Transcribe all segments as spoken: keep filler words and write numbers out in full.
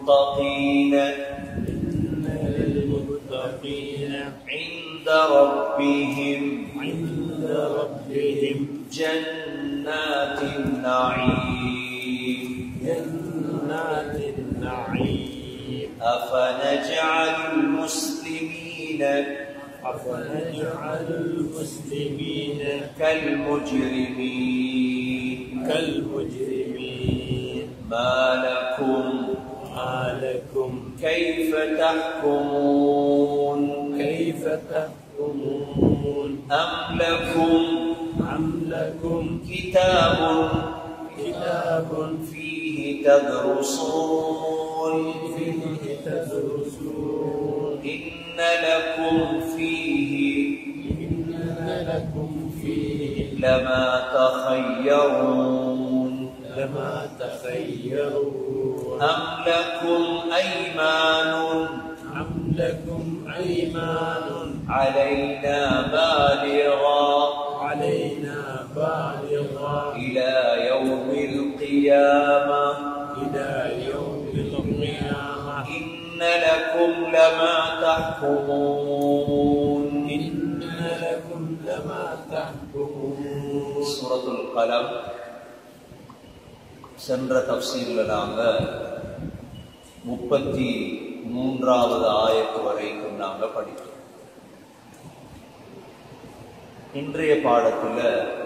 للمتقين إن للمتقين عند ربهم عند ربهم جنات النعيم جنات النعيم أفنجعل المسلمين أفنجعل المسلمين كالمجرمين كالمجرمين ما لكم ما لكم كيف تحكمون كيف تحكمون أم لكم أم لكم كتاب كتاب فيه تدرسون فيه تدرسون إن لكم فيه إن لكم فيه لما تخيرون لما تخيرون أم لكم أيمان أم لكم أيمان علينا بالغة علينا بالغة إلى يوم القيامة إلى يوم القيامة إن لكم لما تحكمون إن لكم لما تحكمون سورة القلم சென்ற தஃப்சீர்ல நாங்க முப்பத்தி மூன்றாவது ஆயத்து வரைக்கும் நாங்க படித்தோம். இன்றைய பாடத்துல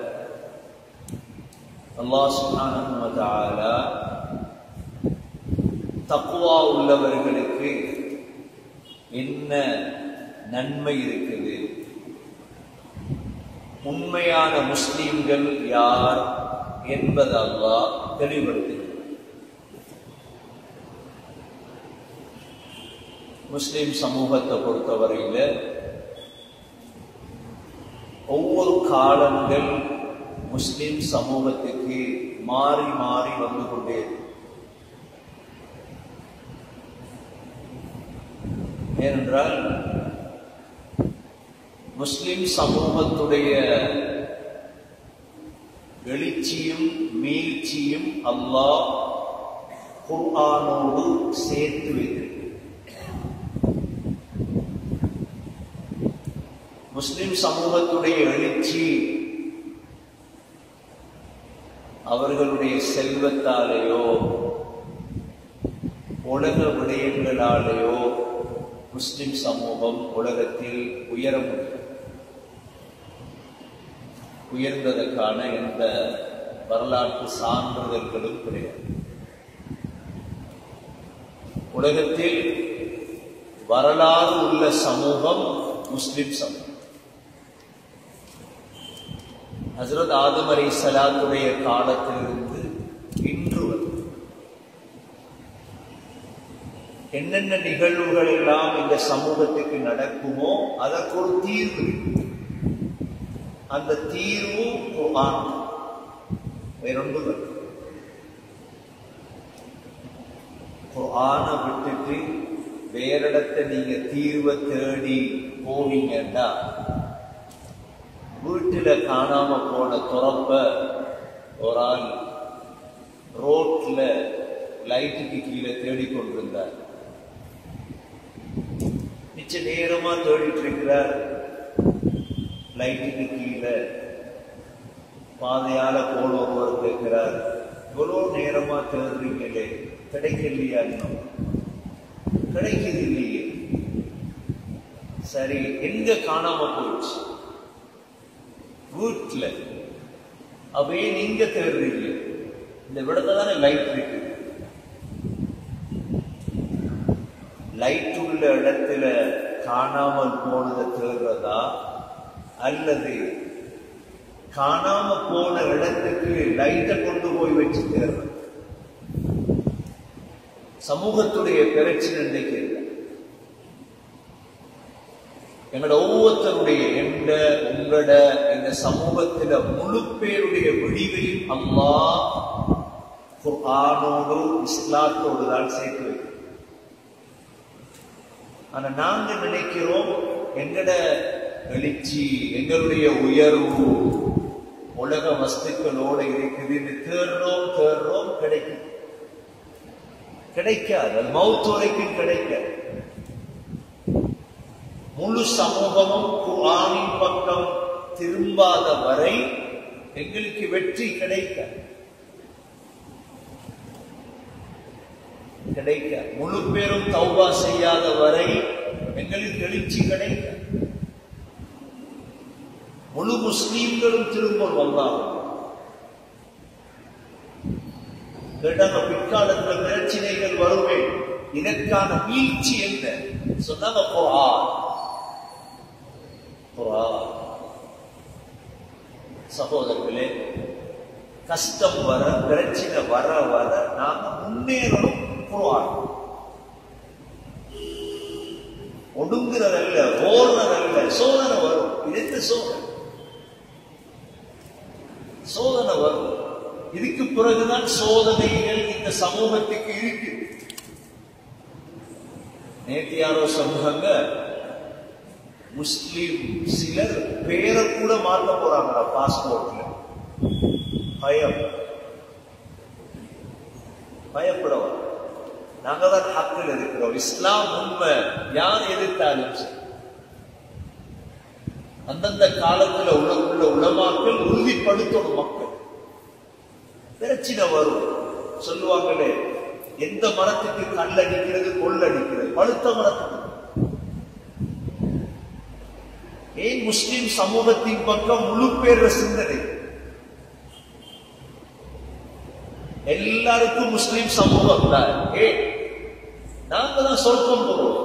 அல்லாஹ் சுப்ஹானஹு வ தஆலா தக்வா உள்ளவர்களுக்கு என்ன நன்மை இருக்குது, உண்மையான முஸ்லிம்கள் யார் என்பது அல்லாஹ் தெளிவுபடுத்துகிறார். முஸ்லிம் சமூகத்தை பொறுத்தவரையில ஒவ்வொரு காலங்கள் முஸ்லிம் சமூகத்துக்கு மாறி மாறி வந்து கொண்டே இருக்கு. ஏனென்றால் முஸ்லிம் சமூகத்துடைய எழுச்சியும் மீழ்ச்சியும் அல்லாஹ் குர்ஆனோடு சேர்த்து வைத்திருக்கிறார். முஸ்லிம் சமூகத்துடைய எழுச்சி அவர்களுடைய செல்வத்தாலேயோ உலக விடயங்களாலேயோ முஸ்லிம் சமூகம் உலகத்தில் உயர முடியும். உயர்ந்ததற்கான எந்த வரலாற்று சான்றிதழ்களும் கிடையாது. உலகத்தில் வரலாறு உள்ள சமூகம் முஸ்லிம் சமூகம். ஹஜ்ரத் ஆதம் அலைஹிஸ்ஸலாத்துடைய காலத்திலிருந்து இன்று வரை என்னென்ன நிகழ்வுகள் எல்லாம் இந்த சமூகத்துக்கு நடக்குமோ அதற்கு ஒரு தீர்வு இருக்கு. அந்த தீர்வு குர்ஆன், வேறொன்று வரும். குர்ஆனை விட்டுட்டு வேற இடத்தை நீங்க தீர்வை தேடி போவீங்கன்னா வீட்டுல காணாம போன துறப்ப ஒரு ஆள் ரோட்ல லைட்டுக்கு கீழே தேடிக்கொண்டிருந்தார். மிச்ச நேரமா தேடிட்டு இருக்கிறார். லைட்டுக்கு கீழே பாதையால போல ஒருவர் கேட்கிறார், இவ்வளோ நேரமா தேடுறீங்களே கிடைக்கலையா? இன்னும் கிடைக்குது இல்லையே. சரி, எங்க காணாம போயிடுச்சு? வீட்டுல. அவே நீங்க தேடுறீங்க, இந்த விடத்தை தானே லைட் இருக்கு. லைட் உள்ள இடத்துல காணாமல் போனதை தேடுறதா அல்லது காணாம போன இடத்துக்கு லைட்டை கொண்டு போய் வச்சு தேடுறது? சமூகத்துடைய பிரச்சனை இன்னைக்கு இல்லை. எங்களோட ஒவ்வொருத்தருடைய எந்த உங்களோட இந்த சமூகத்தில முழு பேருடைய விடிவையும் அல்லாஹ் குர்ஆனோடு இஸ்லாத்தோடு தான் சேர்த்து வைக்கிறோம். ஆனா நாங்க நினைக்கிறோம் எங்கட எழுச்சி, எங்களுடைய உயர்வு உலக வஸ்துக்களோட இருக்குது. தேடுறோம் தேடுறோம் கிடைக்கும் கிடைக்காது. அது மௌத் வரைக்கும் கிடைக்காது. முழு சமூகமும் குர்ஆனின் பக்கம் திரும்பாத வரை எங்களுக்கு வெற்றி கிடைக்க கிடைக்க முழு பேரும் தௌபா செய்யாத வரை எங்களுக்கு எழுச்சி கிடைக்க முழு முஸ்லீம்களும் திரும்ப வந்தாங்க. கேட்டாங்க பிற்காலத்தில் பிரச்சனைகள் வருமே, இதற்கான வீழ்ச்சி என்ன சொன்னாங்க? குர்ஆன். குர்ஆன். சகோதரர்களே, கஷ்டம் வர பிரச்சனை வர வர நாம முன்னேறணும். குர்ஆன் ஒடுங்குறதல்ல, ஓடுறதல்ல. சோதனை வரும். இது சோதனை சோதனை வரும். இதுக்கு பிறகுதான் சோதனைகள் இந்த சமூகத்துக்கு இருக்கு. நேற்று யாரோ சொன்னாங்க, முஸ்லிம் சிலர் பேரை கூட மாற்ற போறாங்களா பாஸ்போர்ட்ல. பயம் பயப்படவா? நாங்க தான் ஹக்கில் இருக்கிறோம். இஸ்லாம் உண்மை, யார் எதிர்த்தாலும் சரி. அந்தந்த காலத்துல உள்ள உள்ள உலமாக்கள் உறுதிப்படுத்தணும். மக்கள் பிரச்சனை வரும். சொல்லுவாங்களே, எந்த மரத்துக்கு கல் அடிக்கிறது, கொள் அடிக்கிறது? பழுத்த மரத்துக்கு. ஏன் முஸ்லிம் சமூகத்தின் பக்கம் முழு பேர் சிந்தனை? எல்லாருக்கும் முஸ்லிம் சமூகம் தான். ஏ நாங்க தான் சொர்க்கம் போறோம்.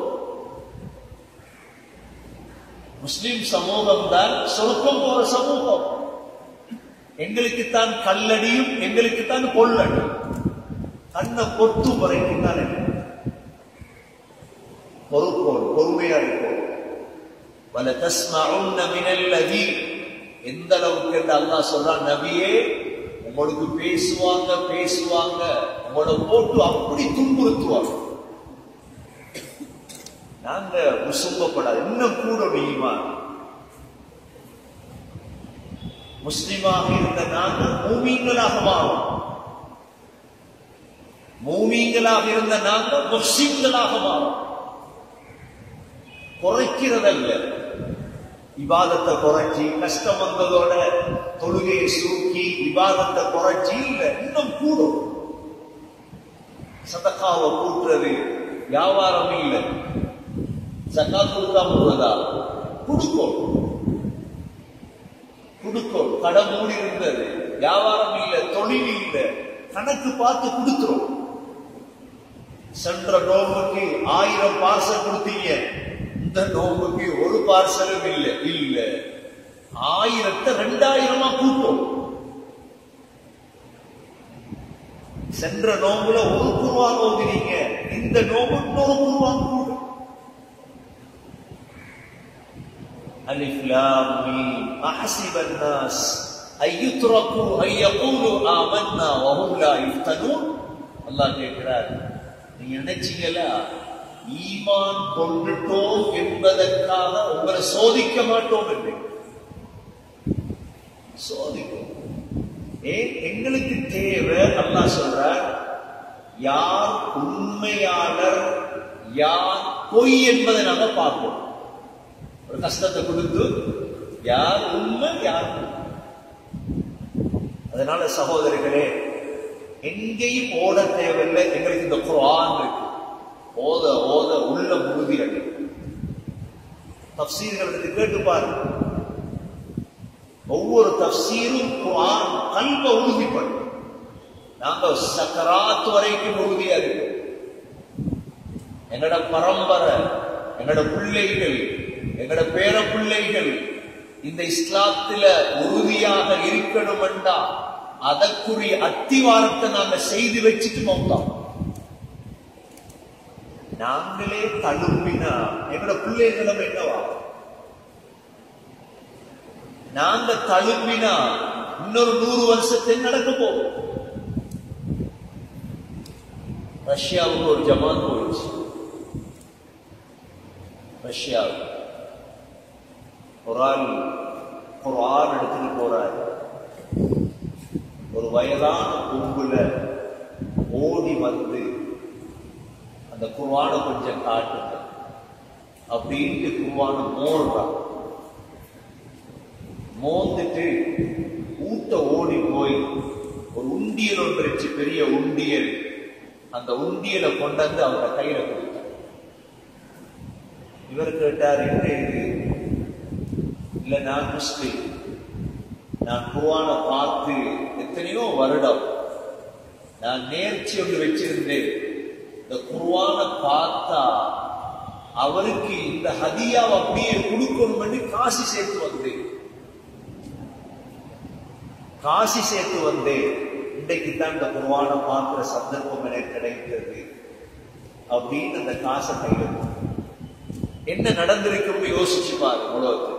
முஸ்லிம் சமூகம் தான் சொர்க்கம் போற சமூகம். எங்களுக்கு தான் கல்லடியும், எங்களுக்கு தான் கொள்ளடியும். கண்ணை பொத்து வரைக்கும் தான் பொறுப்போம், பொறுமையா இருக்கும். வல தஸ்மஉன்ன மினல் லதீ, எந்த அளவுக்கு என்று அல்லாஹ் சொல்றான், நபியே உங்களுக்கு பேசுவாங்க பேசுவாங்க உங்களோட போட்டு அப்படி துன்புறுத்துவாங்க. நாங்க முசும்பப்படாது, இன்னும் கூட நீமா முஸ்லிமாக இருந்த நாங்க மூமீன்களாக மாறும். மூமீன்களாக இருந்த நாங்க முஸ்லிம்களாக மாறும். குறைக்கிறதல்ல, இபாதத்தை குறைச்சி, கஷ்டம் வந்ததோட தொழுகையை சுருக்கி இபாதத்தை குறைச்சி இல்ல, இன்னும் கூடும். சதக்காவை கூட்டுறது வியாபாரம் இல்ல. ஜகாத் கொடுக்காம உள்ளதா? கொடுக்கும் கொடுக்கும். கடை மூடி இருந்தது, வியாபாரம் இல்ல, தொழில் இல்ல, கணக்கு பார்த்து கொடுத்துரும். சென்ற நோம்புக்கு ஆயிரம் பார்சல் கொடுத்தீங்க, இந்த நோம்புக்கு ஒரு பார்சலும் இல்ல இல்ல ஆயிரத்தை ரெண்டாயிரமா கூட்டும். சென்ற நோம்புல ஒரு குர்ஆன் ஓதினீங்க, இந்த நோம்பு இன்னொரு குர்ஆன் கூடும். அலிஃப் லாம் மீம் அஹஸிபன் நாஸ் அய்யுத்ரகு அய்யகூலு ஆமன்னா வஹும் லா யுஃப்தனூன். அல்லாஹ் கேட்கிறார், நீங்க நினைச்சீங்களா ஈமான் கொண்டுட்டோம் என்பதற்காக உங்களை சோதிக்க மாட்டோம் என்று? சோதிக்கும். ஏன்? எங்களுக்கு தேவை. அல்லாஹ் சொல்றார், யார் உண்மையாளர் யார் பொய் என்பதை நாங்க பார்ப்போம். ஒரு கஷ்டத்தை கொடுத்து யார் உண்மை யார் பொய். அதனால சகோதரர்களே, எங்கேயும் ஓட தேவையில்லை. எங்களுக்கு இந்த குர்ஆன் இருக்கு, ஓத ஓத உள்ள உறுதி அடையும். தஃப்சீர்கள் எடுத்து கேட்டு பாருங்க. ஒவ்வொரு தஃப்சீரும் குர்ஆன் கல்வ உறுதிப்படும். நாங்க சக்கராத் வரைக்கும் உறுதியா இருக்கு. எங்கட பரம்பரை, எங்கட பிள்ளைகள், எங்கட பேர பிள்ளைகள் இந்த இஸ்லாத்துல உறுதியாக இருக்கணும் என்றா அதற்குரிய அத்திவாரத்தை நாங்க செய்து வச்சுட்டு மௌத்தோம். நாங்களே தழும்பினா எங்களோட பிள்ளைகளும் என்னவா? நாங்க தழும்பினா இன்னொரு நூறு வருஷத்தில் நடக்க போகும். ரஷ்யாவுக்கு ஒரு ஜமாத் போயிடுச்சு. ரஷ்யாவுக்கு ஒரு ஆள் குர்ஆன் எடுத்துட்டு போறாரு. ஒரு வயதான பொம்புல ஓடி வந்து அந்த குர்ஆனை கொஞ்சம் காட்டுங்க அப்படின்ட்டு குர்ஆனை மோர்றான். மோந்துட்டு ஊட்ட ஓடி போய் ஒரு உண்டியல் ஒன்று வச்சு, பெரிய உண்டியல், அந்த உண்டியலை கொண்டாந்து அவரை கையில கொடுத்தார். இவர் கேட்டார், என்ன இது? இல்ல, நான் முஸ்லிம், நான் குர்ஆனை பார்த்து எத்தனையோ வருடம் நான் நேர்ச்சி ஒன்று வச்சிருந்தேன். இந்த குர்ஆனை பார்த்தா அவருக்கு இந்த ஹதியாவை அப்படியே கொடுக்கணும் என்று காசி சேர்த்து வந்தேன் காசி சேர்த்து வந்தேன் இன்றைக்கு தான் இந்த குர்ஆனை பார்க்கிற சந்தர்ப்பம் எனக்கு கிடைத்தது அப்படின்னு அந்த காசை கையில என்ன நடந்திருக்கும் யோசிச்சு பாரு. உலகத்துக்கு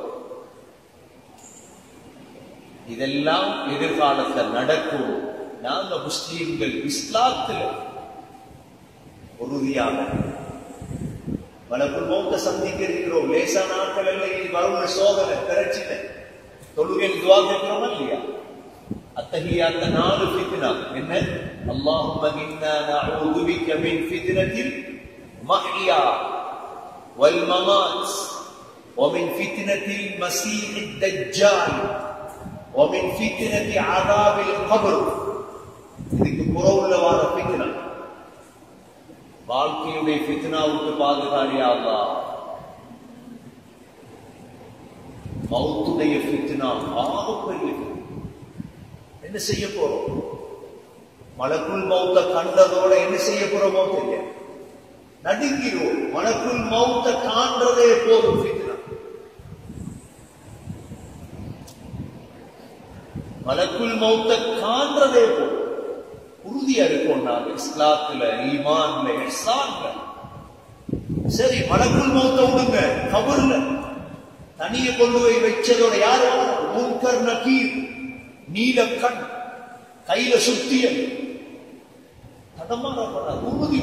இதெல்லாம் எதிர்காலத்தில் நடக்கும். நாங்க முஸ்லீம்கள் இஸ்லாத்தில் உறுதியாக மலக்குள் மௌத்த சந்திக்க இருக்கிறோம். லேசான நாட்கள் எல்லாம் இது வரும் சோதனை பிரச்சனை. தொழுகையில் துஆ கேட்கிறோமா இல்லையா? அத்தஹியாத் நாலு ஃபித்னா என்ன? அல்லாஹும்ம இன்னா நஊது பிக மின் ஃபித்னத்தில் மஹ்யா வல் மமாத் ومن فتنة المسيح الدجال ومن فتنة عذاب القبر. இதுக்கு புறவுள்ள வார ஃபித்னா, வாழ்க்கையுடைய ஃபித்னாவுக்கு பாதுகாரியா அல்லாஹ். மௌத்துடைய ஃபித்னா ஆகப்பெரிய. என்ன செய்ய போறோம்? மலக்குல் மௌத்த கண்டதோட என்ன செய்ய போறோமோ தெரியாது, நடுங்கிறோம். மலக்குல் மௌத்த காண்றதே போதும் ஃபித்னா. மலக்குல் மௌத்த காண்றதே போதும். உறுதியா இருக்கும் நாங்க இஸ்லாத்துல, ஈமான்ல, இஹ்சான்ல. சரி, மலக்குல் மௌத்த விடுங்க, கபர்ல தனிய கொண்டு போய் வச்சதோட யாரு? முன்கர் நகீர், நீல கண், கையில சுத்தியல், தடமாறப்பட உறுதி.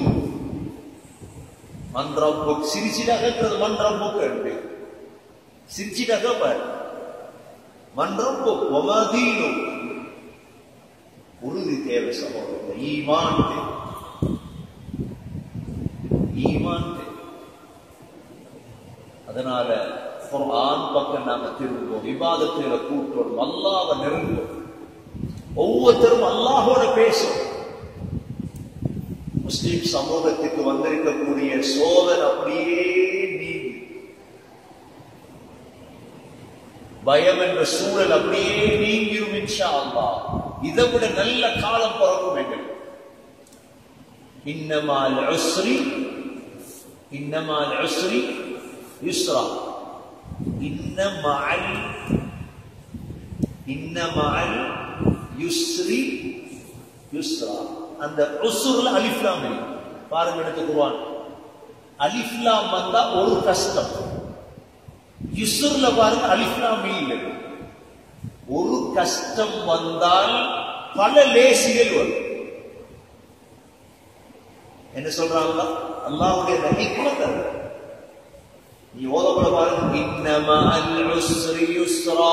மன்றம் போக்கு சிரிச்சிடாக மன்றம் போக்கு சிரிச்சிடாக பாரு. மன்றம் போக்கு ஒமதீனும் உறுதி தேவை சகோதரர். ஈமான் தேவை, ஈமான் தேவை. அதனால குர்ஆன் பக்கம் நாம திரும்புவோம், இபாதத்துல கூட்டோம், அல்லாஹ்வை நெருங்குவோம். ஒவ்வொருத்தரும் அல்லாஹோட பேசும். முஸ்லிம் சமூகத்துக்கு வந்திருக்கக்கூடிய சோதனை அப்படியே நீங்கி, பயம் என்ற சூழல் அப்படியே நீங்கிரும் இன்ஷா அல்லாஹ். இதை விட நல்ல காலம் பிறக்கும் எங்களுக்கு. இன்னமால் உஸ்ரி இன்னமால் உஸ்ரி யுஸ்ரா இன்னமால் இன்னமால் யுஸ்ரி யுஸ்ரா. அந்த உஸ்ர்ல அலிஃப் லாம் இல்லை. பாருங்க, எடுத்து குர்ஆன். அலிஃப் லாம் வந்தா ஒரு கஷ்டம். யுஸ்ர்ல பாருங்க அலிஃப் லாம் இல்லை. ஒரு கஷ்டம் வந்தால் பல லேசிகள் வரும். என்ன சொல்றாங்க? அல்லாஹ்வுடைய ஹிக்மத். நீ ஓதப்பட பாருங்க, இன்னமஅல் உஸ்ரி யுஸ்ரா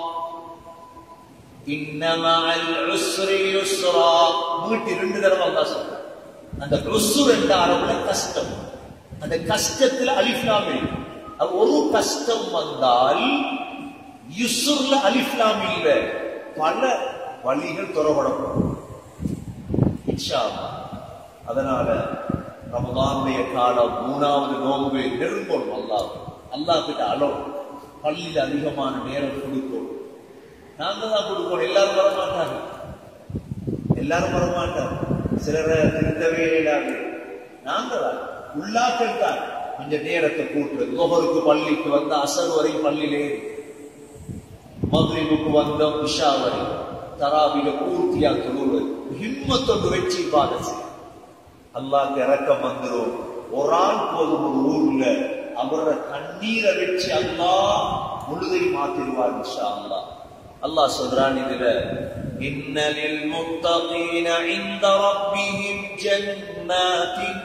இன்னமஅல் உஸ்ரி யுஸ்ரா. நூற்றி ரெண்டு தடவை அல்லாஹ் சொல்றான். அந்த உஸ்ர் என்ற அரபுல கஷ்டம். அந்த கஷ்டத்துல அலிஃப் லாம் இல்லை. ஒரு கஷ்டம் வந்தால் யுஸ்ர்ல அலிஃப் லாம் இல்ல, பல வழிகள் துறப்படும் இன்ஷா அல்லாஹ். அதனால ரமலானுடைய காலம், மூணாவது நோன்பு நெருங்கும். அல்லாஹ் அல்லாஹ் கிட்ட அலோ பள்ளியில் அதிகமான நேரம் கொடுக்கும். நாங்க தான் கொடுக்கணும். எல்லாரும் வரமாட்டாங்க, எல்லாரும் வரமாட்டாங்க. சிலரை திருத்தவே இல்லாது நாங்க தான் உள்ளாக்கள் தான் கொஞ்சம் நேரத்தை கூட்டுறது. லோஹருக்கு பள்ளிக்கு வந்த அசர் வரை பள்ளியிலே, மக்ரிபுக்கு வந்த இஷா வரை தராவில பூர்த்தியா தொழுவது, ஹிம்மத்தொண்டு வச்சு இபாதத் செய்ய. அல்லாஹ்க்கு இரக்கம் வந்துரும். ஒரு ஆள் போதும் ஒரு ஊர்ல அவர கண்ணீரை வச்சு அல்லாஹ் முழுதை மாத்திடுவார் இன்ஷா அல்லாஹ். அல்லாஹ் சொல்றான் இதுல, இன்னலில் முத்தகீன இன்த ரப்பிஹிம் ஜன்னாத்தின்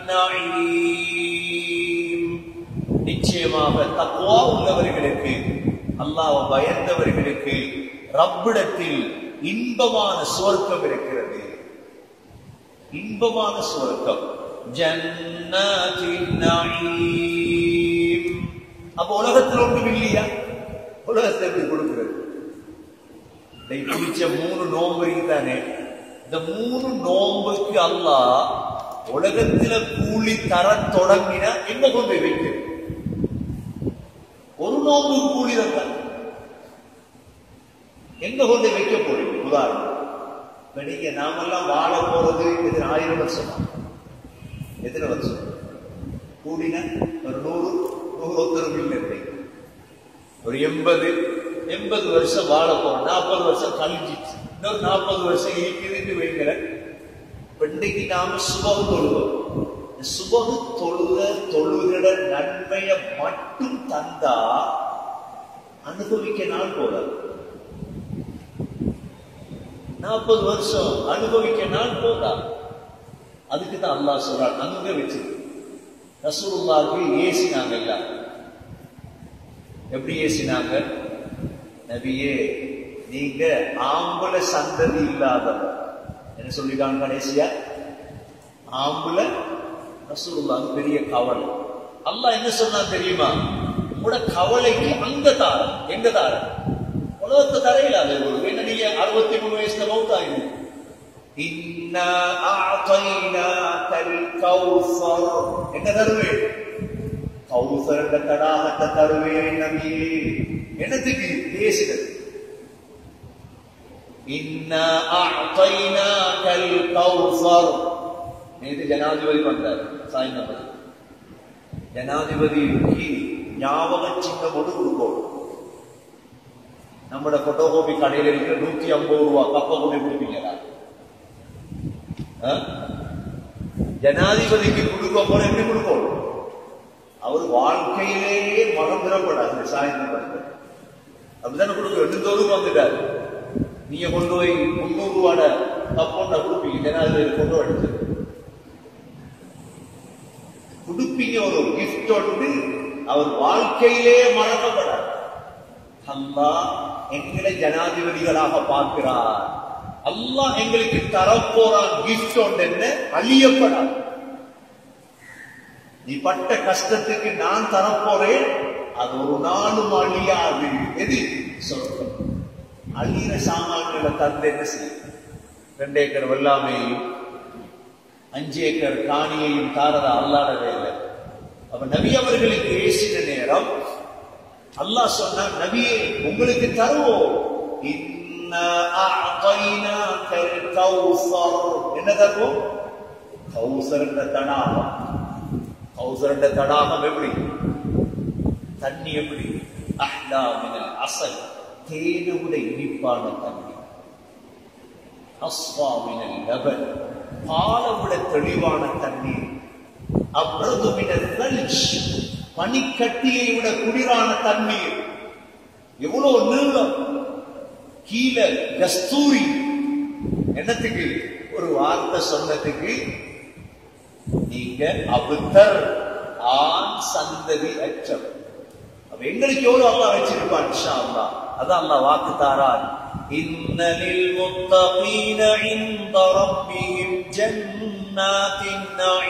நஈம். நிச்சயமாக தக்வா உள்ளவர்களுக்கு, அல்லாஹ்வை பயந்தவர்களுக்கு ரப்பிடத்தில் இன்பமான சுவர்க்கம் இருக்கிறது. இன்பமான சுவர்க்கம். ஜன்னாத்தின் நஈம். அப்ப உலகத்தில் ஒன்றும் இல்லையா? உலகத்தை எப்படி கொடுக்கிறது? பிடிச்ச மூணு நோம்பு தானே, இந்த மூணு நோம்புக்கு அல்லாஹ் உலகத்தில கூலி தர தொடங்கினா எங்க கொண்டு போய் வைக்க? ஒரு நோம்பு கூலி தான் எங்க கொண்டு வைக்க போறீங்க? உதாரணம், நீங்க நாமெல்லாம் வாழ போறது எத்தனை ஆயிரம் வருஷம்? எத்தனை வருஷம் கூடின? ஒரு நூறு நூறு ஒத்தரும் இல்லை, ஒரு எண்பது எண்பது வருஷம் வாழ போறோம். நாற்பது வருஷம் கழிஞ்சிச்சு, இன்னொரு நாற்பது வருஷம் இருக்குதுன்னு வைக்கிற. இன்றைக்கு நாம சுபகு தொழுவோம். சுபகு தொழுத தொழுகிற நன்மையை மட்டும் தந்தா அனுபவிக்க நாள் போதாது. நாற்பது வருஷம் அனுபவிக்க நாள் போதா. அதுக்கு தான் அல்லாஹ் சொல்றான், அங்க வச்சு ரசூலுல்லாஹ்க்கு ஏசினாங்க. எல்லாரும் எப்படி ஏசினாங்க? நபியே, நீங்க ஆம்பள சந்ததி இல்லாதவர். என்ன சொல்லிட்டாங்க கடைசியா? ஆம்பள. ரசூலுல்லாஹ்க்கு பெரிய கவலை. அல்லாஹ் என்ன சொன்னா தெரியுமா? உங்களோட கவலைக்கு அங்க தார, எங்க தார? உலகத்தை தரையில. அது என்ன, நீங்க அறுபத்தி மூணு வயசுல மௌத்தாயிரு. இன்னா அஅதைனாகல் கௌஸர். என்ன தருவேன்? கௌஸர் என்ற தடாகத்தை தருவேன் நபியே. என்னத்துக்கு பேசுகிறது? இன்னா அஅதைனாகல் கௌஸர். நேற்று ஜனாதிபதி பண்றாரு சாயந்தரம். ஜனாதிபதிக்கு ஞாபக சின்னம் ஒன்று கொடுக்கும். நம்மளோட போட்டோகாபி கடையில் இருக்கிற நூத்தி ஐம்பது ரூபா கப்ப கொண்டு கொடுப்பீங்களா? ஜனாதிபதிக்கு கொடுக்க போல எப்படி கொடுக்கும்? அவர் வாழ்க்கையிலேயே மனம் பெறப்படாது. சாயந்தரம் அப்படித்தானே கொடுக்க. எடுத்தோரும் வந்துட்டாரு. நீங்க கொண்டு போய் முன்னூறு ரூபாட கப்போண்டா கொடுப்பீங்க, ஜனாதிபதி கொண்டு அடிச்சு கொடுப்பீங்க. ஒரு கிஃப்ட் ஒன்று அவர் வாழ்க்கையிலே மறக்கப்படாது. அல்லாஹ் எங்களை ஜனாதிபதிகளாக பார்க்கிறார். அல்லாஹ் எங்களுக்கு தரப்போறான் கிஃப்ட் ஒன்று என்ன? அழியப்படாது. நீ பட்ட கஷ்டத்துக்கு நான் தரப்போறேன், அது ஒரு நாளும் அழியாது. எது சொல்றோம்? அழியிற சாமான்களை தந்து என்ன செய்யும்? ரெண்டு ஏக்கர் வெள்ளாமையையும் அஞ்சு ஏக்கர் காணியையும் தாரதா அல்லாடவே இல்லை. அப்ப நபி அவர்களுக்கு பேசின நேரம் அல்லாஹ் சொன்னார், நபியே உங்களுக்கு தருவோம். இன்னா அஅதைனாகல் கௌஸர். என்ன தருவோம்? கௌஸர் என்ற தடாகம். கௌஸர் என்ற தடாகம் எப்படி? தண்ணி எப்படி? அஹ்லா மினல் அஸல். தேனுட இனிப்பான தண்ணி. அஸ்வா மினல் லபன். பாலவிட தெளிவான தண்ணீர். அப்ரது மினல் தல்ஜ். பனிக்கட்டியை விட குளிரான தண்ணீர். எவ்வளவு நீளம்! கீழே கஸ்தூரி. என்னத்துக்கு? ஒரு வார்த்தை சொன்னதுக்கு. நீங்க அபுத்தர், ஆண் சந்ததி அச்சம். அப்ப எங்களுக்கு எவ்வளவு அல்லாஹ் வச்சிருப்பான். இன்ஷா அல்லாஹ் அதான் அல்லாஹ் வாக்கு தாரார். இன்னலில் முத்தகீன இன்த ரப்பிஹிம் ஜன்னாத்தின்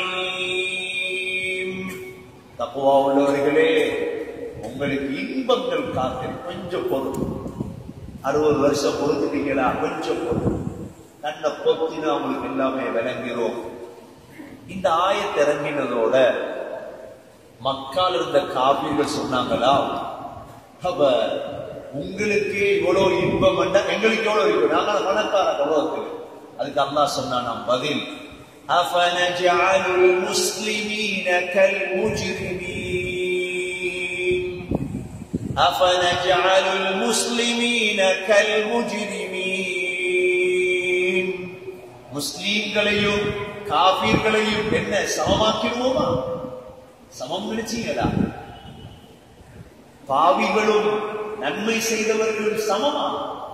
நஈம். தக்வா உள்ளவர்களே, உங்களுக்கு இன்பங்கள் காத்து. கொஞ்சம் பொறுத்து. அறுபது வருஷம் பொறுத்துட்டீங்களா? கொஞ்சம் பொறுத்து. கண்ணை பொத்தினா உங்களுக்கு எல்லாமே விளங்கிறோம். இந்த ஆயத்தை இறங்கினதோட மக்கள் இருந்த காபிர்கள் சொன்னாங்களா, அப்ப உங்களுக்கு இவ்வளவு இன்பம் வந்தா எங்களுக்கு எவ்வளவு இருக்கு? நாங்கள் பணக்கார உலகத்தில். அதுக்கு அல்லாஹ் சொன்னா பதில், அஃபனஜஅலுல் முஸ்லிமீன கல் முஜ்ரிமீன். அஃபனஜஅலுல் முஸ்லிமீன கல் முஜ்ரிமீன். முஸ்லிம்களையும் காபீர்களையும் என்ன சமமாக்கிடுவோமா? சமம் நினைச்சீங்களா? பாவிகளும் நன்மை செய்தவர்களும் சமமா?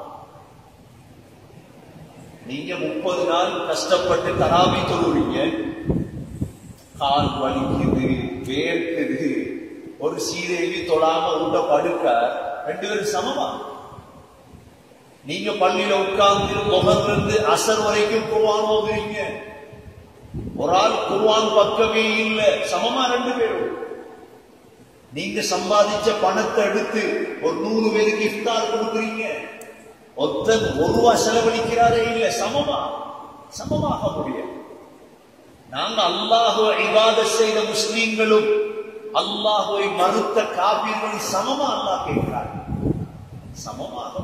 நீங்க முப்பது நாள் கஷ்டப்பட்டு தராவி தொழுவீங்க, கால் வலிக்குது, வேர்க்குது, ஒரு சீதேவி தொழாம உள்ள படுக்க, ரெண்டு பேரும் சமமா? நீங்க பள்ளியில உட்கார்ந்து முகர்ந்து அசர் வரைக்கும் குர்ஆன் ஓதுறீங்க, ஒரு ஆள் குர்ஆன் பக்கமே இல்ல, சமமா ரெண்டு பேரும். நீங்க சம்பாதிச்ச பணத்தை எடுத்து ஒரு நூறு பேருக்கு இஃப்தார் கொடுக்குறீங்க, ஒருத்தன் ஒரு ரூபா செலவழிக்கிறாரே இல்ல, சமமா சமமாக முடியாது. நாங்க அல்லாஹ்வை இபாதத் செய்த முஸ்லிம்களும் அல்லாஹ்வை மறுத்த காபிர்களும் சமமா அல்லாஹ் கேட்கிறார், சமமாக.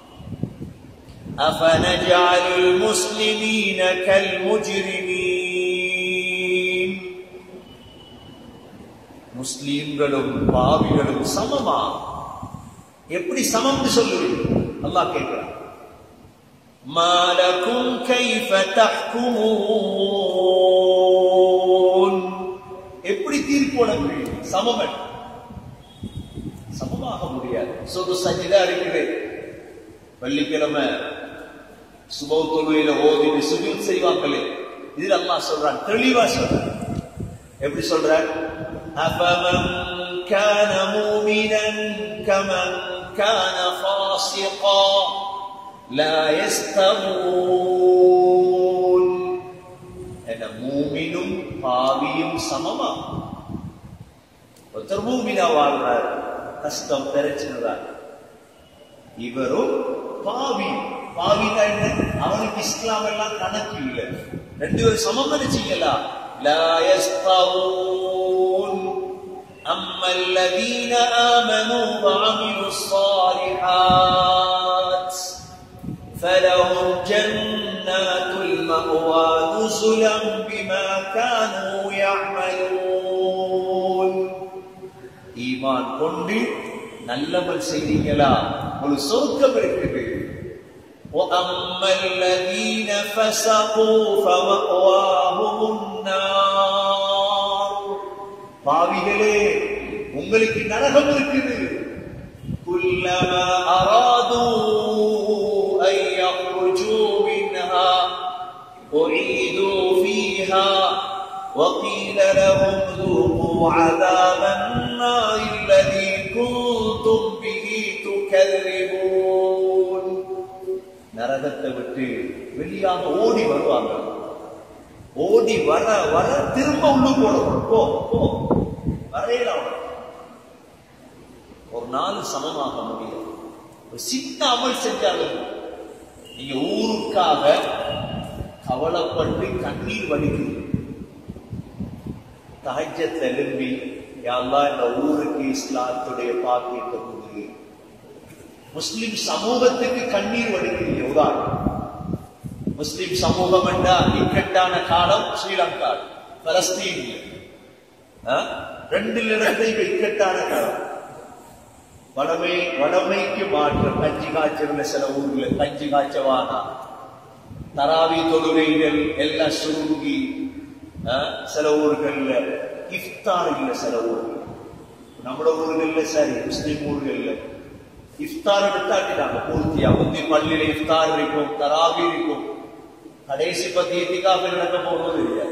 அஃபனஜஅலுல் முஸ்லிமீன கல் முஜ்ரிமீன், முஸ்லிம்களும் பாவிகளும் சமமா? எப்படி சமம்னு சொல்லுவீங்க? அல்லாஹ் கேட்கிறார். மாலகும் கைஃப தஹ்குமூன், எப்படி தீர்ப்பு வழங்க முடியும்? சமம் சமமாக முடியாது. சொது சஜிதா இருக்குது, வெள்ளிக்கிழமை சுபஹ் தொழுகையில ஓதிட்டு சுஜூத் செய்வாங்களே, இதில் அல்லாஹ் சொல்றான், தெளிவா சொல்றான். எப்படி சொல்றான்? அஃபமன் கான மூமினன் கமன் கான ஃபாஸிகா லா யஸ்தவூன். என்ன, மூமினும் பாவியும் சமமா? ஒருத்தர் மூமினா வாழ்றார், கஷ்டம் பிரச்சனை, இவரும் பாவி. பாவினா என்ன? அவனுக்கு இஸ்லாம் எல்லாம் கணக்கு இல்லை, ரெண்டு பேரும் சமம் செய்யலாம். லா யஸ்தவூன். அம்மா அல்லதீன ஆமனூ வஅமிலுஸ் ஸாலிஹாத் ஃபலஹும் ஜன்னாத்துல் மஅவா நுஸுலன் பிமா கானூ யஅமலூன். ஈமான் கொண்டு நல்லமல் செய்தீங்களா, ஒரு சொர்க்கம் இருக்குது. وَأَمَّا الَّذِينَ فَسَقُوا فَمَأْوَاهُمُ النَّارُ. பாவிகளே, உங்களுக்கு நரகம் இருக்குது. كُلَّمَا أَرَادُوا أَن يَخْرُجُوا مِنْهَا أُعِيدُوا فِيهَا وَقِيلَ لَهُمْ ذُوقُوا عَذَابَ النَّارِ الَّذِي كُنتُمْ بِهِ تُكَذِّبُونَ. நரகத்தை விட்டு வெளியாக ஓடி வருவாங்க. ஓடி வர வர திரும்ப உள்ளு போடணும். போ போ வரையலாம். ஒரு நாள் சமமாக முடியும். ஒரு சின்ன அமல் செஞ்சாலும் நீங்க ஊருக்காக கவலைப்பட்டு கண்ணீர் வடிக்கிறீங்க. தஹஜ்ஜத் எழும்பி, யா அல்லாஹ் இந்த ஊருக்கு இஸ்லாத்துடைய பாக்கியத்தை கொடுங்க. முஸ்லிம் சமூகத்துக்கு கண்ணீர் வடிக்கிறீங்க. உதாரணம், முஸ்லிம் சமூகம் என்றா இக்கட்டான காலம் ஸ்ரீலங்கா, பலஸ்தீன், ரெண்டு இடத்தை இக்கட்டான காலம். வடமை வடமைக்கு மாற்ற கஞ்சி காய்ச்சல் சில ஊர்ல கஞ்சி காய்ச்சவானா, தராவி தொழுகைகள் எல்லாம் சுருங்கி, சில ஊர்கள்ல இஃப்தார் இல்ல, சில ஊர்கள் நம்மளோட ஊர்கள்ல சரி, முஸ்லிம் ஊர்கள்ல இஃப்தார் எடுத்தாட்டிட்டாங்க பூர்த்தியா. முந்தி பள்ளியில இஃப்தார் இருக்கும், தராவி இருக்கும், கடைசி பத்தி இத்திகாஃப் நடக்க போவது இல்லையா?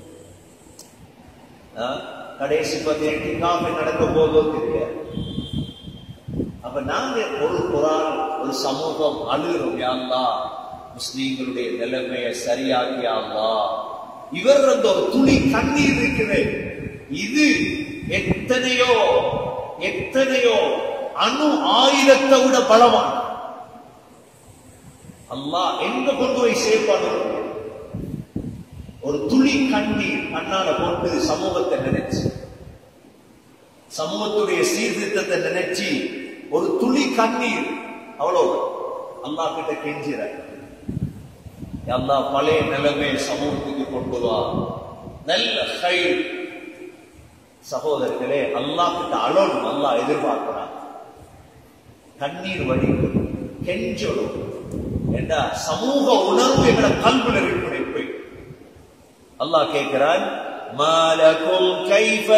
கடைசி பத்தி இத்திகாஃப் நடக்க போதோ தெரியாது. அப்ப நாங்க ஒரு குரான், ஒரு சமூகம் அழுகிறோம், யா அல்லாஹ் முஸ்லீம்களுடைய நிலைமையை சரியாக்கி யா அல்லாஹ். இவர் அந்த ஒரு துளி கண்ணீர் இருக்குது, இது எத்தனையோ எத்தனையோ அணு ஆயுதத்தை விட பலவான். அல்லாஹ் எங்க கொண்டு போய் சேர்ப்பான ஒரு துளி கண்ணீர் கண்ணால போட்டு சமூகத்தை நினைச்சு, சமூகத்துடைய சீர்திருத்தத்தை நினைச்சு ஒரு துளி கண்ணீர் அவ்வளவு அல்லாஹ் கிட்ட கெஞ்சிற, அல்லாஹ் பழைய நிலைமை சமூகத்துக்கு கொண்டு வா, நல்ல ஹைர். சகோதரர்களே, அல்லாஹ் கிட்ட அழணும், அல்லாஹ் எதிர்பார்க்கிறான். கண்ணீர் வடி கெஞ்சணும் என்ற சமூக உணர்வு எங்களை கல்வில இருக்கிற அல்லாஹ் கேட்கிறான். மாலகும் கைஃப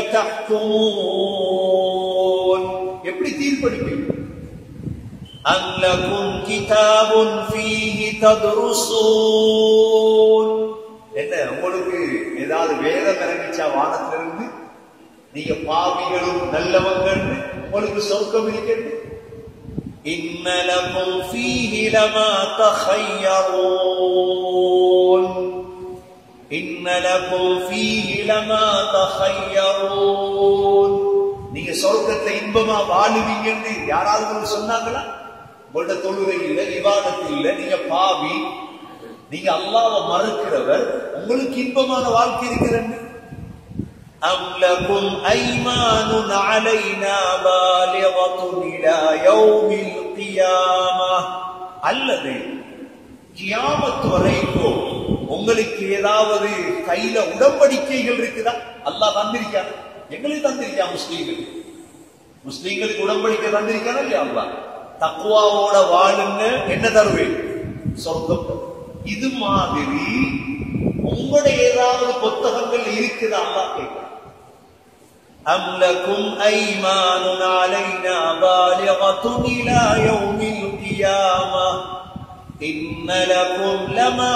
தஹ்குமூன், எப்படி தீர்ப்பளிப்பீங்க? அம் லகும் கிதாபுன் ஃபீஹி தத்ருஸூன், என்ன உங்களுக்கு ஏதாவது வேதம் இறங்கிச்சா வானத்திலிருந்து? நீங்க பாவிகளும் நல்லவங்கள், உங்களுக்கு சொர்க்கம் இருக்கிறது. இன்ன லகும் ஃபீஹி லமா தஹய்யரூன், இன்ன லகும் ஃபீஹி லமா தஹய்யரூன். நீங்க சொர்க்கத்தை இன்பமா வாழுவீங்கன்னு யாராவது சொன்னாங்களா? உங்களோட தொழுகை இல்ல, இபாதத் இல்ல, நீங்க பாவி, நீங்க அல்லாஹ்வை மறுக்கிறவர், உங்களுக்கு இன்பமான வாழ்க்கை இருக்கிறது. அம் லகும் ஐமானுன் அலைனா பாலிகத்துன் இலா யௌமில் கியாமஹ். அல்லது கியாமத் வரைக்கும் உங்களுக்கு ஏதாவது கையில உடன்படிக்கைகள் இருக்குதா? அல்லாஹ் தந்திருக்கான், எங்களுக்கு தந்திருக்கான். முஸ்லீம்கள் முஸ்லீம்களுக்கு உடன்படிக்கை தந்திருக்கானா இல்லையா? அல்லாஹ் தக்வாவோட வாழுங்க, என்ன தருவேன்? சொர்க்கம். இது மாதிரி உங்களுடைய ஏதாவது புத்தகங்கள் இருக்குதா? அல்லாஹ் கேட்கிறான். அம் லகும் ஐமானுன் அலைனா பாலிகத்துன் இலா யௌமில் கியாமஹ் இன்ன லகும் லமா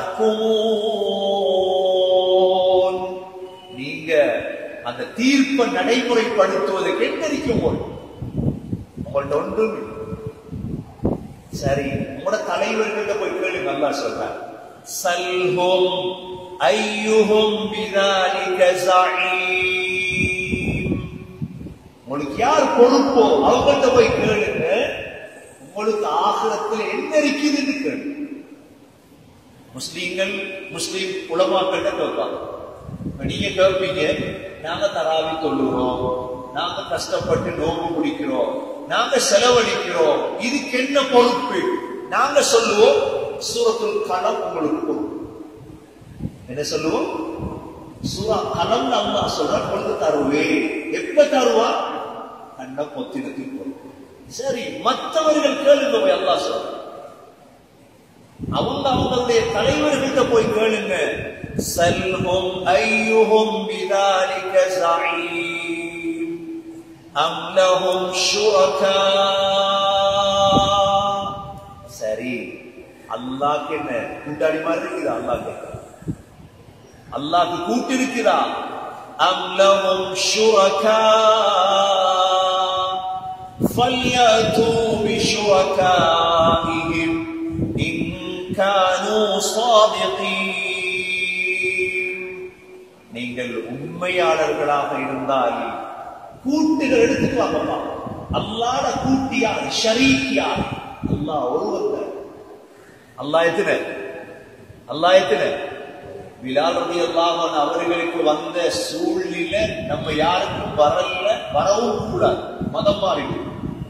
தஹ்குமூன். நீங்க அந்த தீர்ப்பை நடைமுறைப்படுத்துவதற்கு எச்சரிக்கும் போது உங்கள்ட்ட ஒன்றும் இல்லை. சரி, உங்களோட தலைவர்கிட்ட போய் கேளுங்க. அல்லாஹ் சொல்றார், சல்ஹும் ஐயுஹும் பிதாலிக ஸஈம். உங்களுக்கு யார் பொறுப்போ அவங்கள்ட்ட போய் கேளுங்க, உங்களுக்கு ஆகிரத்தில் என்ன இருக்குதுன்னு கேளுங்க. முஸ்லீம்கள் முஸ்லீம் உலமாக்கள்கிட்ட கேட்பாங்க. நீங்க கேட்பீங்க, நாங்க தராவி தொழுகிறோம், நாங்க கஷ்டப்பட்டு நோம்பு முடிக்கிறோம், நாங்க செலவழிக்கிறோம், இதுக்கு என்ன பொறுப்பு? நாங்க சொல்லுவோம், சூரத்துல் கலம் உங்களுக்கு பொறுப்பு. என்ன சொல்லுவோம்? சூரா கலம் அல்லாஹ் சொல்ற பொழுது தருவே. எப்ப தருவா? கண்ண பொத்தினத்தில் பொறுப்பு. சரி, மற்றவர்கள் கேளுங்க போய். அல்லாஹ் சொல்ற அவங்க அவங்களுடைய தலைவர்கள்ட்ட போய் கேளுங்க. சல்ஹும் ஐயுஹும் பிதாலிக ஸஈம் அம் லஹும் ஷுரகா. சரி, அல்லாஹ்க்கு என்ன கூட்டாளி மாதிரி இருக்குதா? அல்லாஹ் கேட்கிறான், அல்லாஹ்க்கு கூட்டு இருக்குதா? அம் லஹும் ஷுரகா ஃபல்யது பிஷுரகாஇஹிம் இன் கானூ ஸாதிகீன். நீங்கள் உண்மையாளர்களாக இருந்தால் கூட்டுகள் எடுத்துட்டு வாங்கப்பா. அல்லாஹ்ட கூட்டியார், ஷரீக்கியார் அல்லாஹ் ஒருவர். அல்லாஹ் எத்தனை? அல்லாஹ் எத்தனை? பிலால் ரலியல்லாஹு அன்ஹு அவர்களுக்கு வந்த சூழ்நிலை நம்ம யாருக்கும் வரல, வரவும் கூடாது. மதம் மாறிட்டு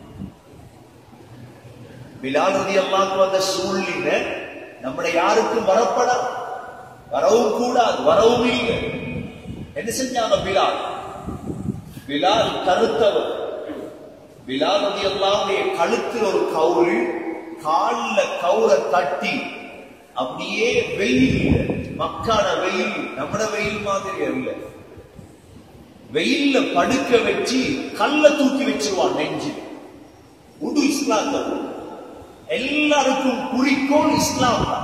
பிலால் ரலியல்லாஹு வந்த சூழ்நிலை நம்முடைய யாருக்கும் வரப்பட வரவும் கூடாது, வரவும் இல்லை. என்ன செஞ்சாங்க? பிலால் பிலால் கருத்தவர். பிலால் ரலியல்லாஹுடைய கழுத்தில் ஒரு கவுரு, கால்ல கவுர தட்டி அப்படியே வெயில், மக்கான வெயில், நம்மட வெயில் மாதிரி அல்ல, வெயில்ல படுக்க வச்சு கல்ல தூக்கி வச்சிருவான் நெஞ்சு. உடு இஸ்லாம் எல்லாருக்கும் குறிக்கோள் இஸ்லாம் தான்.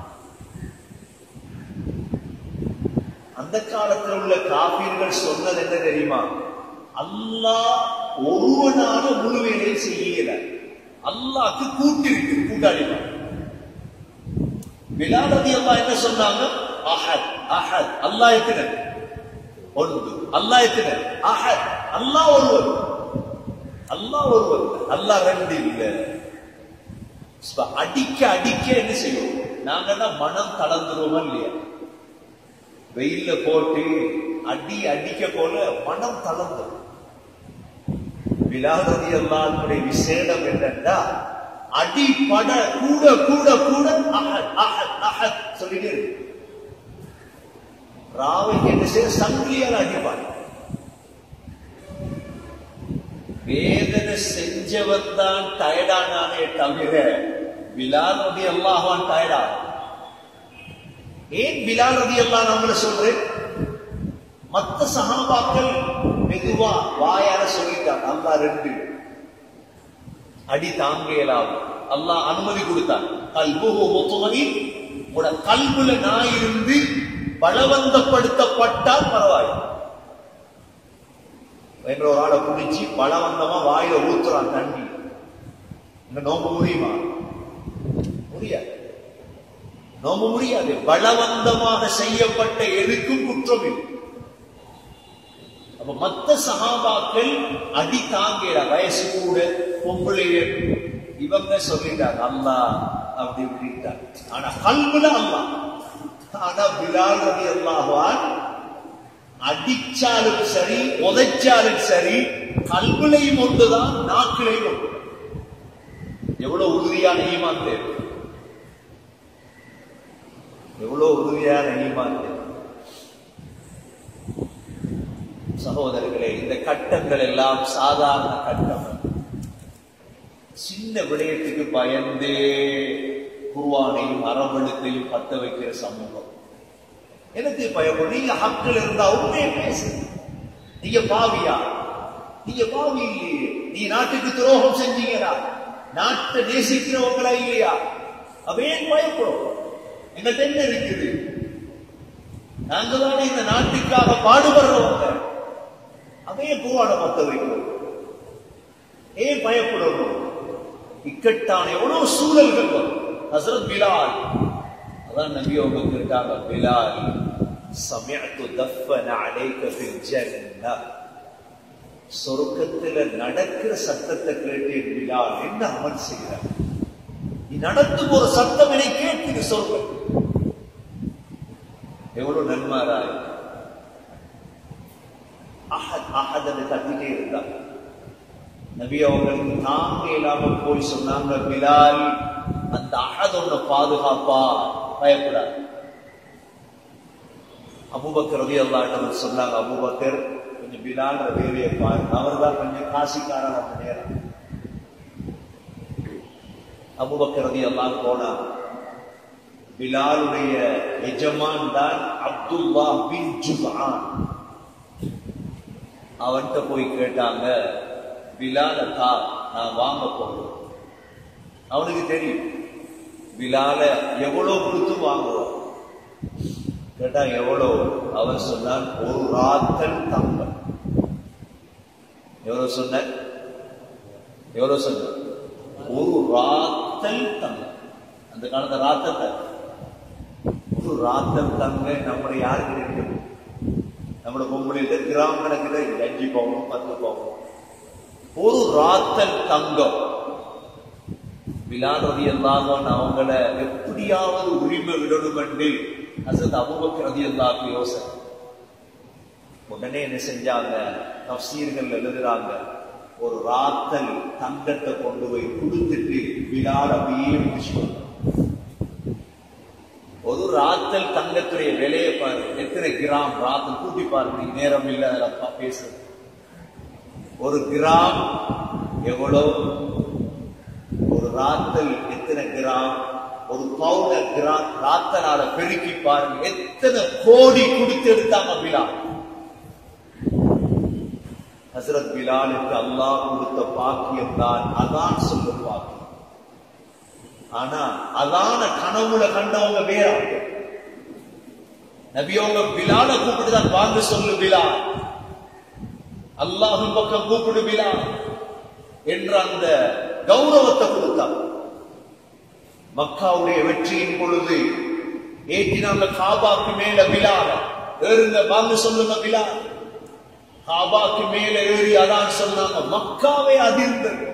அந்த காலத்தில் உள்ள காபீர்கள் சொன்னது என்ன தெரியுமா? அல்லாஹ் ஒருவனான முழு வேலையை செய்யல, அல்லாஹ்க்கு கூட்டு இருக்கு, கூட்டாளி. பிலால் ரலியல்லாஹு என்ன சொன்னாங்க? அஹத் அஹத். அல்லாஹ் எத்தனை? ஒன்று. அல்லாஹ் எத்தனை? அஹத். அல்லாஹ் ஒருவர், அல்லாஹ் ஒருவர், அல்லாஹ் ரெண்டு இல்ல. அடிக்க அடிக்க என்ன செய்வோம்? நாங்க தான் மனம் தளர்ந்துருவோம் இல்லையா? வெயில்ல போட்டு அடி அடிக்க போல மனம் தளர்ந்து. பிலால் ரலியல்லாஹுடைய விசேடம் என்னன்னா, அடி பட கூட கூட கூட அஹத் அஹத் அஹத் சொல்லிட்டே இருக்கு. ராவைக்கு என்ன செய்ய? சங்கிலியால் அடிப்பார். வேதனை செஞ்சவன் தான் டயர்டானானே தவிர பிலால் ரலியல்லாஹு அன்ஹு டயர்டா. ஏன் பிலால் ரலியல்லாஹு அன்ஹு சொல்றேன்? மத்த சஹாபாக்கள் மெதுவா வாயால சொல்லிட்டாங்க, அல்லாஹ் ரெண்டு அடி தாங்கலாம், அல்லாஹ் அனுமதி கொடுத்தான். கல்புஹு முத்மஇன், உட கல்புல நான் இருந்து பலவந்தப்படுத்தப்பட்டால் பரவாயில்லை. என்ற ஒரு ஆளை குடிச்சு பலவந்தமா வாயில ஊத்துறான் தண்ணி, இந்த நோம்பு முடியுமா? முடியாது. நோம்பு முடியாது. பலவந்தமாக செய்யப்பட்ட எதுக்கும் குற்றம் இல்லை. அப்ப மத்த சஹாபாக்கள் அடி தாங்கிட வயசு கூட பொம்பளையர் இவங்க சொல்லிட்டாங்க அல்லாஹ் அப்படி இப்படிட்டாங்க. ஆனா கல்புல அல்லாஹ். ஆனா பிலால் ரலியல்லாஹு அன்ஹு அடிச்சாலும் சரி உதைச்சாலும் சரி கல்புலையும் ஒன்றுதான் நாக்கிலையும் ஒன்று. எவ்வளவு உறுதியான ஈமான் தேவை, எவ்வளவு உறுதியான ஈமான் தேவை. சகோதரர்களே, இந்த கட்டங்கள் எல்லாம் சாதாரண கட்டம். சின்ன விடயத்துக்கு பயந்தே குர்ஆனையும் அரபெழுத்தையும் பத்த வைக்கிற சமூகம். எனக்கு பயப்படும். நீங்க ஹக்கில் இருந்தா உண்மையை பேசு. நீங்க பாவியா? நீங்க பாவி இல்லையே. நீ நாட்டுக்கு துரோகம் செஞ்சீங்களா? நாட்டை நேசிக்கிறவங்களா இல்லையா? அப்ப ஏன் பயப்படும்? எங்கிட்ட என்ன இருக்குது? நாங்க தானே இந்த நாட்டுக்காக பாடுபடுறவங்க. அதையே குர்ஆனை பத்த வைக்கிறோம். ஏன் பயப்படணும்? இக்கட்டான எவ்வளவு சூழல்கள் வரும். ஹஸ்ரத் பிலால் அதான் நபி அவங்க இருக்காங்க. பிலால் சமிஅத்து தஃபன அலைக ஃபில் ஜன்னah, சொர்க்கத்துல நடக்கிற சத்தத்தை கேட்டு பிலால் என்ன அமல் செய்கிறார்? நீ நடத்தும் ஒரு சத்தம் என்னை கேட்குது சொர்க்கத்தில். எவ்வளவு நன்மாராய். அஹத் அஹத் என்று கத்திட்டே இருந்தார். நபி அவங்களுக்கு தாங்க இல்லாம போய் சொன்னாங்க, பிலால் அந்த அஹத் ஒண்ணு பாதுகாப்பா, பயப்படாது. அபூபக்கர் ரலியல்லாஹு அன்ஹு சொன்னாங்க, அபூபக்கர் கொஞ்சம் பிலால் வேலையை பாருங்க, அவர் தான் கொஞ்சம் காசிக்காரர் அந்த நேரம். அபூபக்கர் ரலியல்லாஹு போனார். பிலாலுடைய எஜமான் தான் அப்துல்லா பின் ஜுத்ஆன். அவன்கிட்ட போய் கேட்டாங்க, பிலால தா, நான் வாங்க போறேன். அவனுக்கு தெரியும் பிலால எவ்வளவு கொடுத்து வாங்குவான். கேட்டா எவ்வளவு? அவன் சொன்னான், ஒரு ராத்தல் தங்கம். எவ்வளவு சொன்ன? எவ்வளவு சொன்ன? ஒரு ராத்தல் தங்கம். அந்த காலத்துல ராத்தத்தை ஒரு ராத்தல் தங்க நம்மளை யாருக்கு கிடைக்கும்? நம்மளோட பொம்பளையில கிராம் கணக்கில் அஞ்சு பவுன் பத்து பவுன். ஒரு ராத்தல் தங்கம். பிலால் ரலியல்லாஹு அன்ஹு அவங்கள எப்படியாவது உரிமை விடணும் என்று ஹஸரத் அபூபக்கர் ரலியல்லாஹு அன்ஹு யோசனை. உடனே என்ன செஞ்சாங்க? தஃசீர்கள் எழுதுறாங்க, ஒரு ராத்தல் தங்கத்தை கொண்டு போய் கொடுத்துட்டு பிலால் அப்படியே முடிச்சுவாங்க. ஒரு ராத்தல் தங்கத்துடைய விலையை பாருங்க, எத்தனை கிராம் ராத்தல் கூட்டி பாருங்க. நேரம் இல்லை அதில் பேசுறது. ஒரு கிராம் எவ்வளவு? ஒரு ராத்தல் எத்தனை கிராம்? ஒரு பவுடர் கிராம் ராத்தனால பெருக்கி பாருங்க, எத்தனை கோடி கொடுத்து எடுத்தாங்க பிலால். ஹஸ்ரத் பிலாலுக்கு அல்லாஹ் கொடுத்த பாக்கியம் தான் அதான் சொல்லும் பாக்கியம். ஆனா அதான கனவுல கண்டவங்க வேற. நபியோங்க பிலால கூப்பிட்டுதான் வாங்க சொல்லு பிலால், அல்லாஹ்வின் பக்கம் கூப்பிடு பிலால் என்ற அந்த கௌரவத்தை கொடுத்தார். மக்காவுடைய வெற்றியின் பொழுது ஏற்றினாங்க காபாக்கு மேல பிலால, ஏறுங்க வாங்க சொல்லுங்க பிலால். காபாக்கு மேல ஏறி அதான் சொன்னாங்க. மக்காவே அதிர்ந்தது,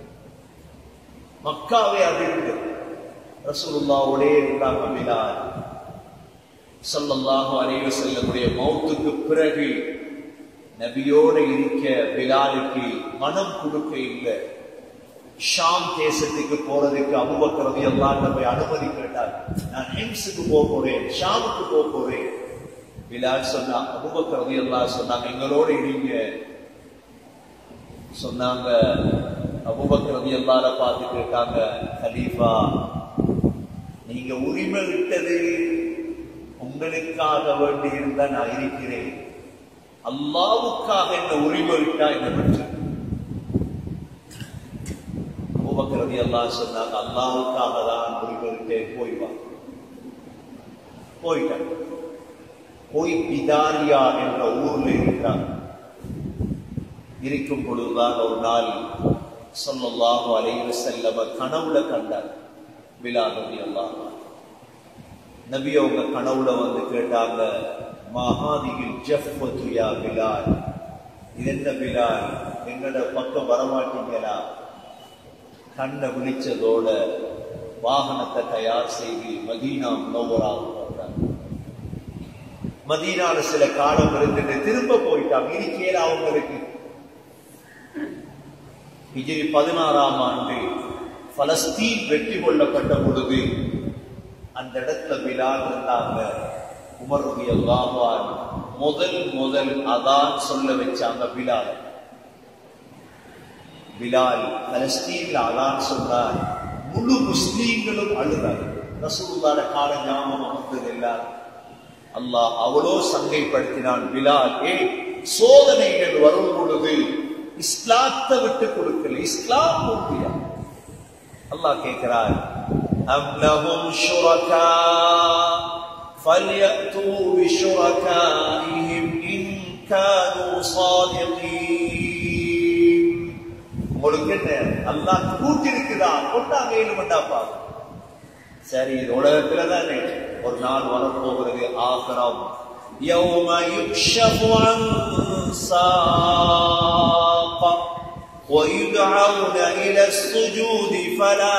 மக்காவே அதிர்ந்தது. ரசூலுல்லாஹ்வோடே இருந்தாங்க பிலால். ஸல்லல்லாஹு அலைஹி வஸல்லமுடைய மௌத்துக்கு பிறகு நபியோட இருக்க பிலாலுக்கு மனம் கொடுக்க இல்லை. ஷாம் தேசத்துக்கு போறதுக்கு அபூபக்கர் ரலியல்லாஹு அன்ஹு போய் அனுமதி கேட்டார். நான் ஹிம்ஸுக்கு போக போறேன், ஷாமுக்கு போக போறேன். பிலால் சொன்னா, அபூபக்கர் ரலியல்லாஹு அன்ஹு சொன்னாங்க, எங்களோட இருங்க சொன்னாங்க. அபூபக்கர் ரலியல்லாஹு அன்ஹு பார்த்து கேட்டாங்க, கலீஃபா நீங்க உரிமை விட்டது உங்களுக்காக வேண்டி இருந்தா நான் இருக்கிறேன், அல்லாஹ்வுக்காக என்ன உரிமை விட்டா என்ன பற்றி? அபூபக்கர் ரலியல்லாஹு அன்ஹு சொன்னாங்க, அல்லாஹ்வுக்காக தான் உரிமை விட்டேன், போய் வா. போயிட்டாங்க. போய் பிதாரியா என்ற ஊர்ல இருக்கிறாங்க. இருக்கும் பொழுதுதான் ஒரு நாள் ஸல்லல்லாஹு அலைஹி வஸல்லம் கனவுல கண்டார் பிலால் ரலியல்லாஹு அன்ஹு. நபி அவங்க கனவுல வந்து கேட்டாங்க, மஹாதிகில் ஜஃபத்து யா பிலால், இது என்ன பிலால், எங்கட பக்கம் வரமாட்டீங்களா? கண்ணை விழிச்சதோட வாகனத்தை தயார் செய்து மதீனா முனவ்வராவுக்கு போட்டாங்க. மதீனால சில காலம் இருந்துட்டு திரும்ப போயிட்டாங்க. இருக்கேல அவங்களுக்கு ஹிஜ்ரி பதினாறாம் ஆண்டு பலஸ்தீன் வெற்றி கொள்ளப்பட்ட பொழுது அந்த இடத்துல பிலால் இருந்தாங்க. உமர் ரலியல்லாஹு அன்ஹு முதல் முதல் அதான் சொல்ல வச்சாங்க பிலால். பிலால் பலஸ்தீன்ல அதான் சொன்னார். முழு முஸ்லீம்களும் அழுதார். ரசூலுல்லாஹ் கால ஞாபகம் வந்தது எல்லாரும். அல்லாஹ் அவ்வளோ சங்கைப்படுத்தினான். பிலால், ஏ சோதனைகள் வரும் பொழுது இஸ்லாத்தை விட்டு கொடுக்கல, இஸ்லாம் முக்கியம். அல்லாஹ் கேட்கிறார், அம் லஹும் ஷுரகா ஃபல்யது பிஷுரகாஇஹிம் இன் கானூ ஸாதிகீன். உங்களுக்கு என்ன அல்லாஹ் கூட்டி இருக்குதா? கொண்டாங்க ஏழுமண்டாப்பா. சரி, இது உலகத்துல தானே, ஒரு நாள் வரப்போகிறது ஆகிரம். யௌம யுக்ஷஃபு அன் சாக் ويدعون إلى السجود فلا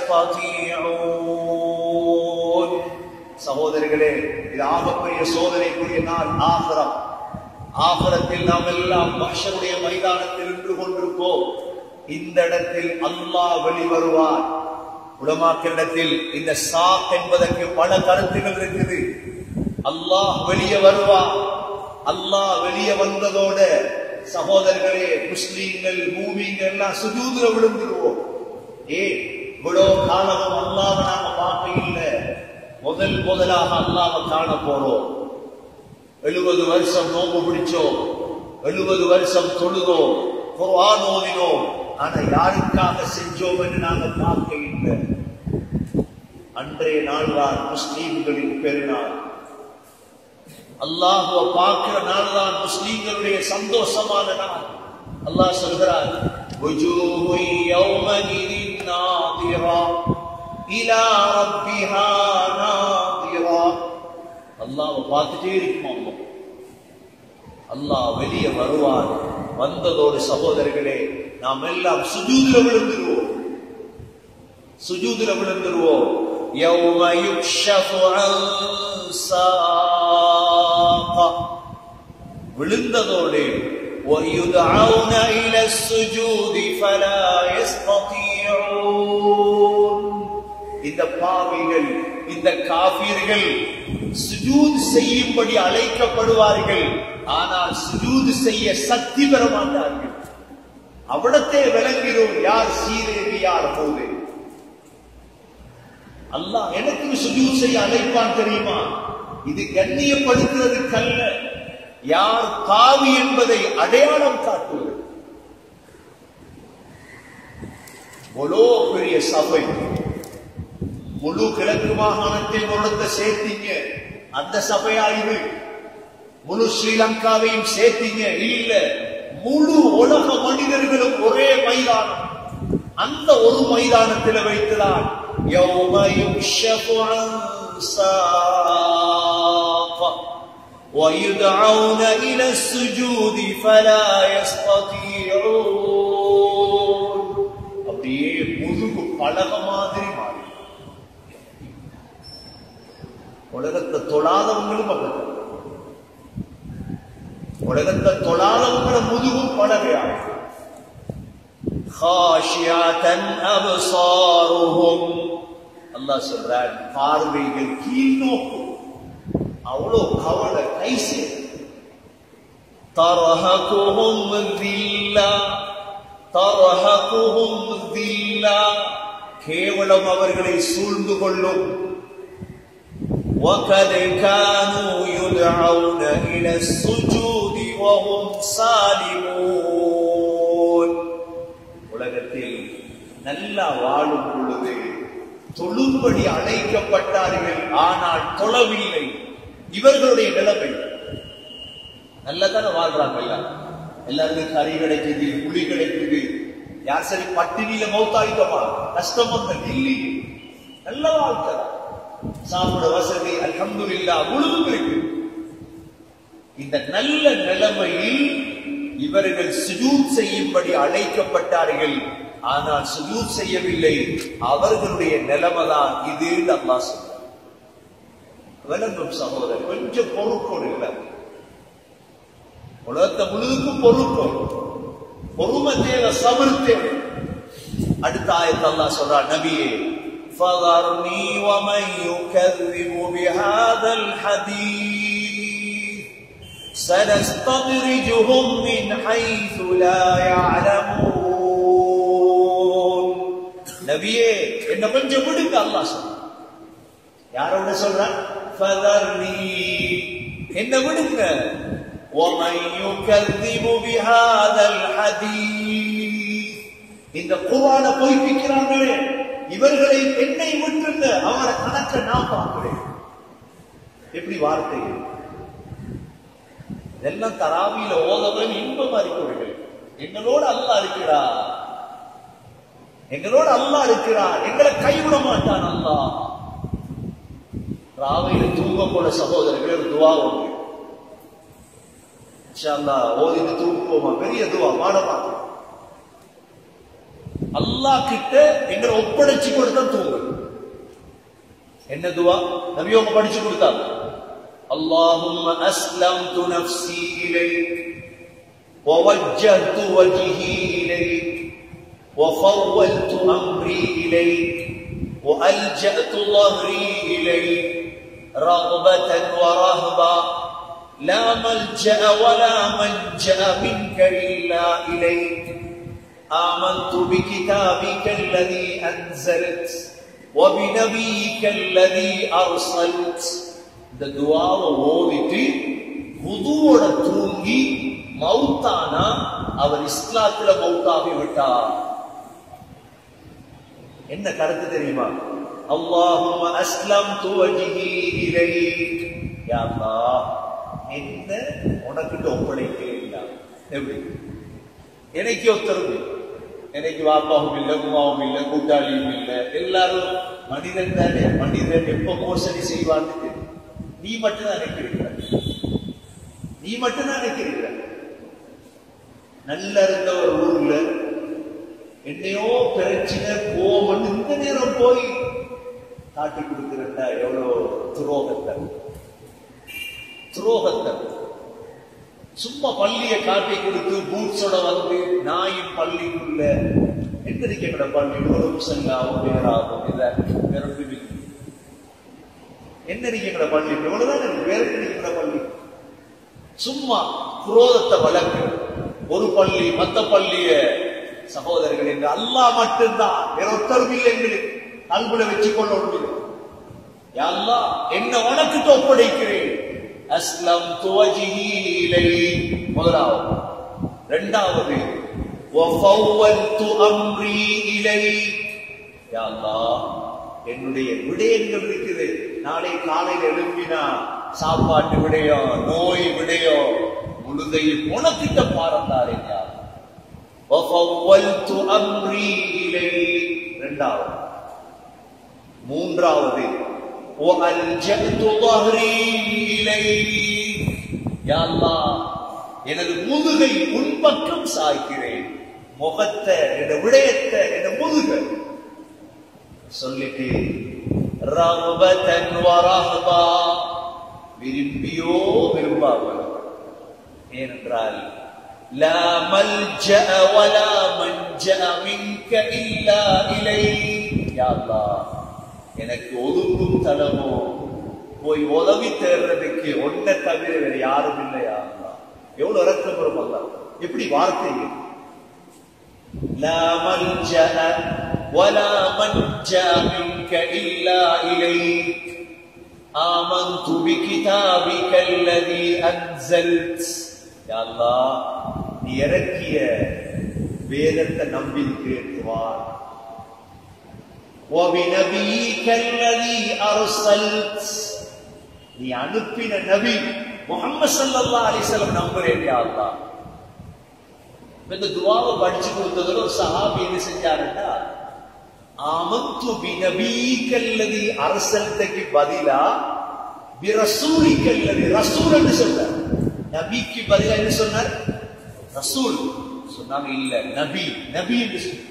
يستطيعون. சகோதரர்களே, இது ஆகப்பெரிய சோதனைக்குரிய நாள் ஆகிரம். ஆகிரத்தில் நாம் எல்லாம் மஹ்ஷருடைய மைதானத்தில் நின்று கொண்டிருப்போம். இந்த இடத்தில் அல்லாஹ் வெளிவருவார். உலமாக்களிடத்தில் இந்த சாக் என்பதற்கு பல கருத்துகள் இருக்குது. அல்லாஹ் வெளியே வருவார். அல்லாஹ் வெளியே வந்ததோட சகோதரர்களே, முஸ்லீம்கள் மூமின்கள் எல்லாம் சுஜூதுல விழுந்துருவோம். ஏ இவ்வளவு காலமும் அல்லாஹ்வை நாம பார்க்க இல்லை, முதல் முதலாக அல்லாஹ்வை காண போறோம். எழுபது வருஷம் நோம்பு பிடிச்சோம், எழுபது வருஷம் தொழுதோம், குர்ஆன் ஓதினோம். ஆனா யாருக்காக செஞ்சோம் என்று நாங்க பார்க்க இல்லை. அன்றைய நாள் தான் முஸ்லீம்களின் பெருநாள். அல்லாஹ்வை பார்க்கிற நாள் தான் முஸ்லீம்களுடைய சந்தோஷமான நாள். அல்லாஹ் சொல்கிறார், வஜூஹு யௌமஇதின் நாதிரா இலா ரப்பிஹா நாதிரா. அல்லாஹ்வை பார்த்துட்டே இருக்குமா? அல்லாஹ் வெளியே வருவார். வந்ததோடு சகோதரர்களே, நாம் எல்லாம் சுஜூதுல விழுந்துருவோம், சுஜூதுல விழுந்துருவோம். யௌம யுக்ஷஃபு அன் சாக், விழுந்ததோடு وَيُدْعَوْنَ إِلَى السُّجُودِ فَلَا يَسْتَطِيعُونَ. இந்த பாவிகள், இந்த காஃபிர்கள் சுஜூத் செய்யும்படி அழைக்கப்படுவார்கள். ஆனால் சுஜூத் செய்ய சக்தி பெற மாட்டார்கள். அவிடத்தே விளங்கிறோம் யார் சீரேவி யார் போது. அல்லாஹ் எனக்கு சுஜூத் செய்ய அழைப்பான் தெரியுமா? இது கண்ணியப்படுத்துறது கல்ல, யார் பாவி என்பதை அடையாளம் காட்டுவது. இவ்வளோ பெரிய சபை, முழு கிழக்கு மாகாணத்தை முழுக்க சேர்த்தீங்க, அந்த சபையா இது? முழு ஸ்ரீலங்காவையும் சேர்த்தீங்க இல்ல, முழு உலக மனிதர்களும் ஒரே மைதானம். அந்த ஒரு மைதானத்தில் வைத்துதான் யௌம யுக்ஷஃபு அன் சாக் وَيُدْعَوْنَ إِلَى السُّجُودِ فَلَا يَسْتَطِيعُونَ. அப்படியே முதுகு பலக மாதிரி மாறி. உலகத்தை தொழாதவங்களும் அப்படி, உலகத்தை தொழாதவங்கள முதுகும் பலகையாக. خَاشِعَةً أَبْصَارُهُمْ. அல்லாஹ் சொல்றார், பார்வைகள் கீழ் நோக்கும். அவ்வளோ கவலை கைசே. தர்ஹகுஹும் தில்லா தர்ஹகுஹும் தில்லா, கேவலம் அவர்களை சூழ்ந்து கொள்ளும். وَقَدْ كَانُوا يُدْعَوْنَ إِلَى السُّجُودِ وَهُمْ سَالِمُونَ. உலகத்தில் நல்லா வாழும் பொழுது தொழும்படி அழைக்கப்பட்டார்கள், ஆனால் தொழவில்லை. இவர்களுடைய நிலைமை நல்லதான வாழ்றாங்க. எல்லாருக்கும் கறி கிடைக்குது, புளி கிடைக்குது. யார் சரி பட்டினியில மௌத்தாயிட்டோமா? கஷ்டம் வந்து இல்லை, நல்ல வாழ்க்கை. சாப்பிட வசதி, அல்ஹம்துலில்லாஹ், முழுதும் இருக்கு. இந்த நல்ல நிலைமையில் இவர்கள் சுஜூத் செய்யும்படி அழைக்கப்பட்டார்கள். ஆனால் சுஜூத் செய்யவில்லை. அவர்களுடைய நிலைமைதான் இது. அல்லாஹ் சொல்றார். விளங்கும் சகோதரர், கொஞ்சம் பொறுப்போடு இல்லை. உலகத்தை முழுதுக்கும் பொறுப்போம், பொறுமை தேவை, சபர் தேவை. அடுத்த ஆயத்து அல்லாஹ் சொல்றார், நபியே فَذَرْنِي وَمَنْ يُكَذِّبُ بِهَذَا الْحَدِيثِ سَنَسْتَدْرِجُهُمْ مِنْ حَيْثُ لَا يَعْلَمُونَ. நபியே என்ன கொஞ்சம் விடுங்க. அல்லாஹ் சொல்றார். யாரோட சொல்றார்? فَذَرْنِي, என்ன விடுங்க. وَمَنْ يُكَذِّبُ بِهَذَا الْحَدِيثِ, இந்த குர்ஆனை பொய்ப்பிக்கிறார்களே இவர்களை என்னை விட்டுருங்க, அவரை கணக்க நான் பார்க்கிறேன். எப்படி வார்த்தை இதெல்லாம் தராவியில ஓதவன் இன்பமா இருக்கிறீர்கள். எங்களோடு அல்லாஹ் இருக்கிறார், எங்களோடு அல்லாஹ் இருக்கிறார், எங்களை கைவிட மாட்டான் அல்லாஹ். ராவையில தூங்க போல சகோதரர்களே ஒரு துவா ஒன்று இன்ஷா அல்லாஹ் ஓதிட்டு தூங்குவோமா, பெரிய துவா பாடமாக்கு. அல்லாஹ் கிட்ட எங்களை ஒப்படைச்சு கொடுத்தா தூங்கு. என்ன துவா? நபியோங்க படிச்சு கொடுத்தாங்க. அல்லாஹும்ம அஸ்லம்து நஃப்ஸி இலைக் வவஜ்ஜஹ்து வஜ்ஹி இலைக் வஃவல்து அம்ரி இலைக் வஅல்ஜஅது ظهري இலைக் ரக்பதன் வரஹபா லா மல்ஜஅ வலா மன்ஜஅ மின்க இல்லா இலைக் آمنت بكتابك الذي أنزلت وبنبيك الذي أرسلت. இந்த துஆவை ஓதிட்டு வுதுவோட தூங்கி மௌத்தானா அவர் இஸ்லாத்துல மௌத்தாகி விட்டார். என்ன கருத்து தெரியுமா? அல்லாஹும்ம அஸ்லம்து வஜ்ஹி இலைக், யா அல்லாஹ் என்ன உனக்கிட்ட ஒப்படைக்கிறேன். எப்படி? எனக்கு ஒருத்தரும் எனக்கு வாப்பாவும் இல்லை, உமாவும் இல்லை, கூட்டாளியும் இல்லை, எல்லாரும் மனிதன் தானே. மனிதன் எப்ப மோசடி செய்வான்னு தெரியும். நீ மட்டும்தான் நினைக்கிறீங்க, நீ மட்டும்தான் நினைக்கிறீங்க. நல்ல இருந்த ஒரு ஊர்ல என்னையோ பிரச்சனை கோவம் இந்த நேரம் போய் காட்டி கொடுக்கிறா எவ்வளவு துரோகத்தை துரோகத்தை சும்மா பள்ளியை காட்டி கொடுத்து பூட்ஸோட வந்து நாயின் பள்ளிக்குள்ள எந்திரிக்கிற பள்ளி ஒரு செல்லாவும் பேராகும் என்ன இருக்கிற பள்ளி இவ்வளவுதான் வேறு இருக்கிற பள்ளி. சும்மா குரோதத்தை வளர்க்கு ஒரு பள்ளி மத்த பள்ளிய சகோதரர்கள் என்று அல்லாஹ் மட்டும்தான், வேற ஒருத்தரும் இல்லை. எங்களுக்கு அன்புல வச்சு கொள்ள முடியும். யா அல்லாஹ் என்ன உனக்கு ஒப்படைக்கிறேன். அஸ்லம்து வஜ்ஹி இலைக் முதலாவது. இரண்டாவது வஃவல்து அம்ரி இலைக், யா அல்லாஹ் என்னுடைய விடயங்கள் இருக்குது. நாளை காலையில் எழுப்பினா சாப்பாட்டு விடயம், நோய் விடயம் முழுதையும் உனக்கிட்ட பாரந்தாரேங்க. வஃவல்து அம்ரி இலைக் இரண்டாவது. மூன்றாவது وَأَلْجَأْتُ ظَهْرِي إِلَيْكَ, யா அல்லாஹ் எனது முதுகை உன் பக்கம் சாய்க்கிறேன். முகத்தை என்ற விடயத்தை என்ற முதுக சொல்லிட்டு ரஹ்பதன் வரஹபா விரும்பியோ விரும்பாமல். ஏனென்றால் லா மல்ஜஅ வலா மன்ஜஅ மின்க இல்லா இலைக், யா அல்லாஹ் எனக்கு ஒதுங்கும் தலமோ போய் உதவி தேடுறதுக்கு ஒன்ன தவிர வேற யாரும் இல்லையா? எவ்வளவு இறக்கம் அல்ல. எப்படி வார்த்தை லா மல்ஜஅ வலா மன்ஜஅ மின்க இல்லா இலைக் ஆமன்து பிகிதாபிக அல்லதி அன்ஸல்த், யா அல்லாஹ் நீ இறக்கிய வேதத்தை நம்பியிருக்கிறேன். وَبِنَبِيِّكَ الَّذِي أَرْسَلْتَ, நீ அனுப்பின நபி முஹம்மது ஸல்லல்லாஹு அலைஹி வஸல்லம் நம்புறேன் யா அல்லாஹ். இந்த துஆவை படிச்சு கொடுத்ததுல ஒரு சஹாபி என்ன செஞ்சாருன்னா, ஆமன்து பிநபீக்கல்லதி அர்சல்தகி பதிலா பிரசூலிக்கல்லதி ரசூல் என்று சொன்னார். நபிக்கு பதிலா என்ன சொன்னார்? ரசூல் சொன்னாங்க. இல்ல, நபி நபி என்று சொன்னார்.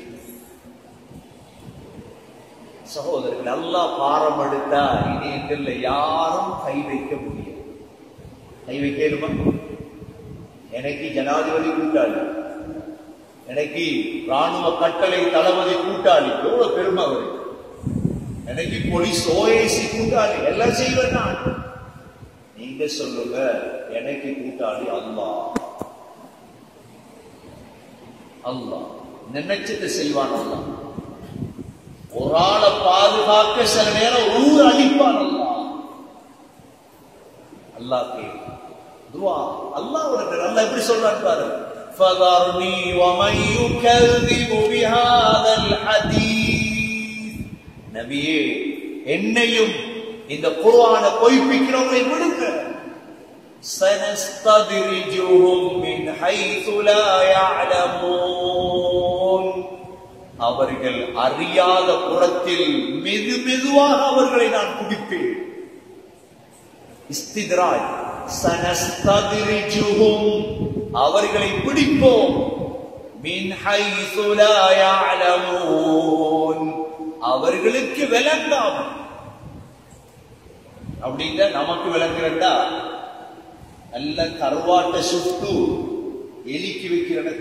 சகோதரர்கள், அல்லாஹ் பாரம் எடுத்தா இனி எங்கள்ல யாரும் கை வைக்க முடியாது. கை வைக்கலுமா? எனக்கு ஜனாதிபதி கூட்டாளி, எனக்கு ராணுவ கட்டளை தளபதி கூட்டாளி, எவ்வளவு பெருமை அவருக்கு. எனக்கு போலீஸ் ஓஏசி கூட்டாளி, எல்லாம் செய்வேன் நான். நீங்க சொல்லுங்க, எனக்கு கூட்டாளி அல்லாஹ். அல்லாஹ் நினைச்சதை செய்வான். அல்லாஹ் ஒரு ஆளை பாதுகாக்க சில நேரம் ஊர் அழிப்பான். அல்லாஹ் அல்லாஹ் கேட்க துவா. அல்லாஹ் அல்லாஹ் எப்படி சொல்றான் பாரு. فَذَرْنِي وَمَنْ يُكَذِّبُ بِهَذَا الْحَدِيثِ. நபியே, என்னையும் இந்த குர்ஆனை பொய்ப்பிக்கிறவங்களை விடுங்க. سَنَسْتَدْرِجُهُمْ مِنْ حَيْثُ لَا يَعْلَمُونَ. அவர்கள் அறியாத புறத்தில் மெது மெதுவாக அவர்களை நான் குடிப்பேன். இஸ்தித்ராஜ். சனஸ்தத்ரிஜுஹும், அவர்களை பிடிப்போம். மின் ஹைஸு லா யஅலமூன், அவர்களுக்கு விளங்காம. அப்படிங்க நமக்கு விளங்குறதா? நல்ல கருவாட்டை சுட்டு எலிக்கு வைக்கிறது.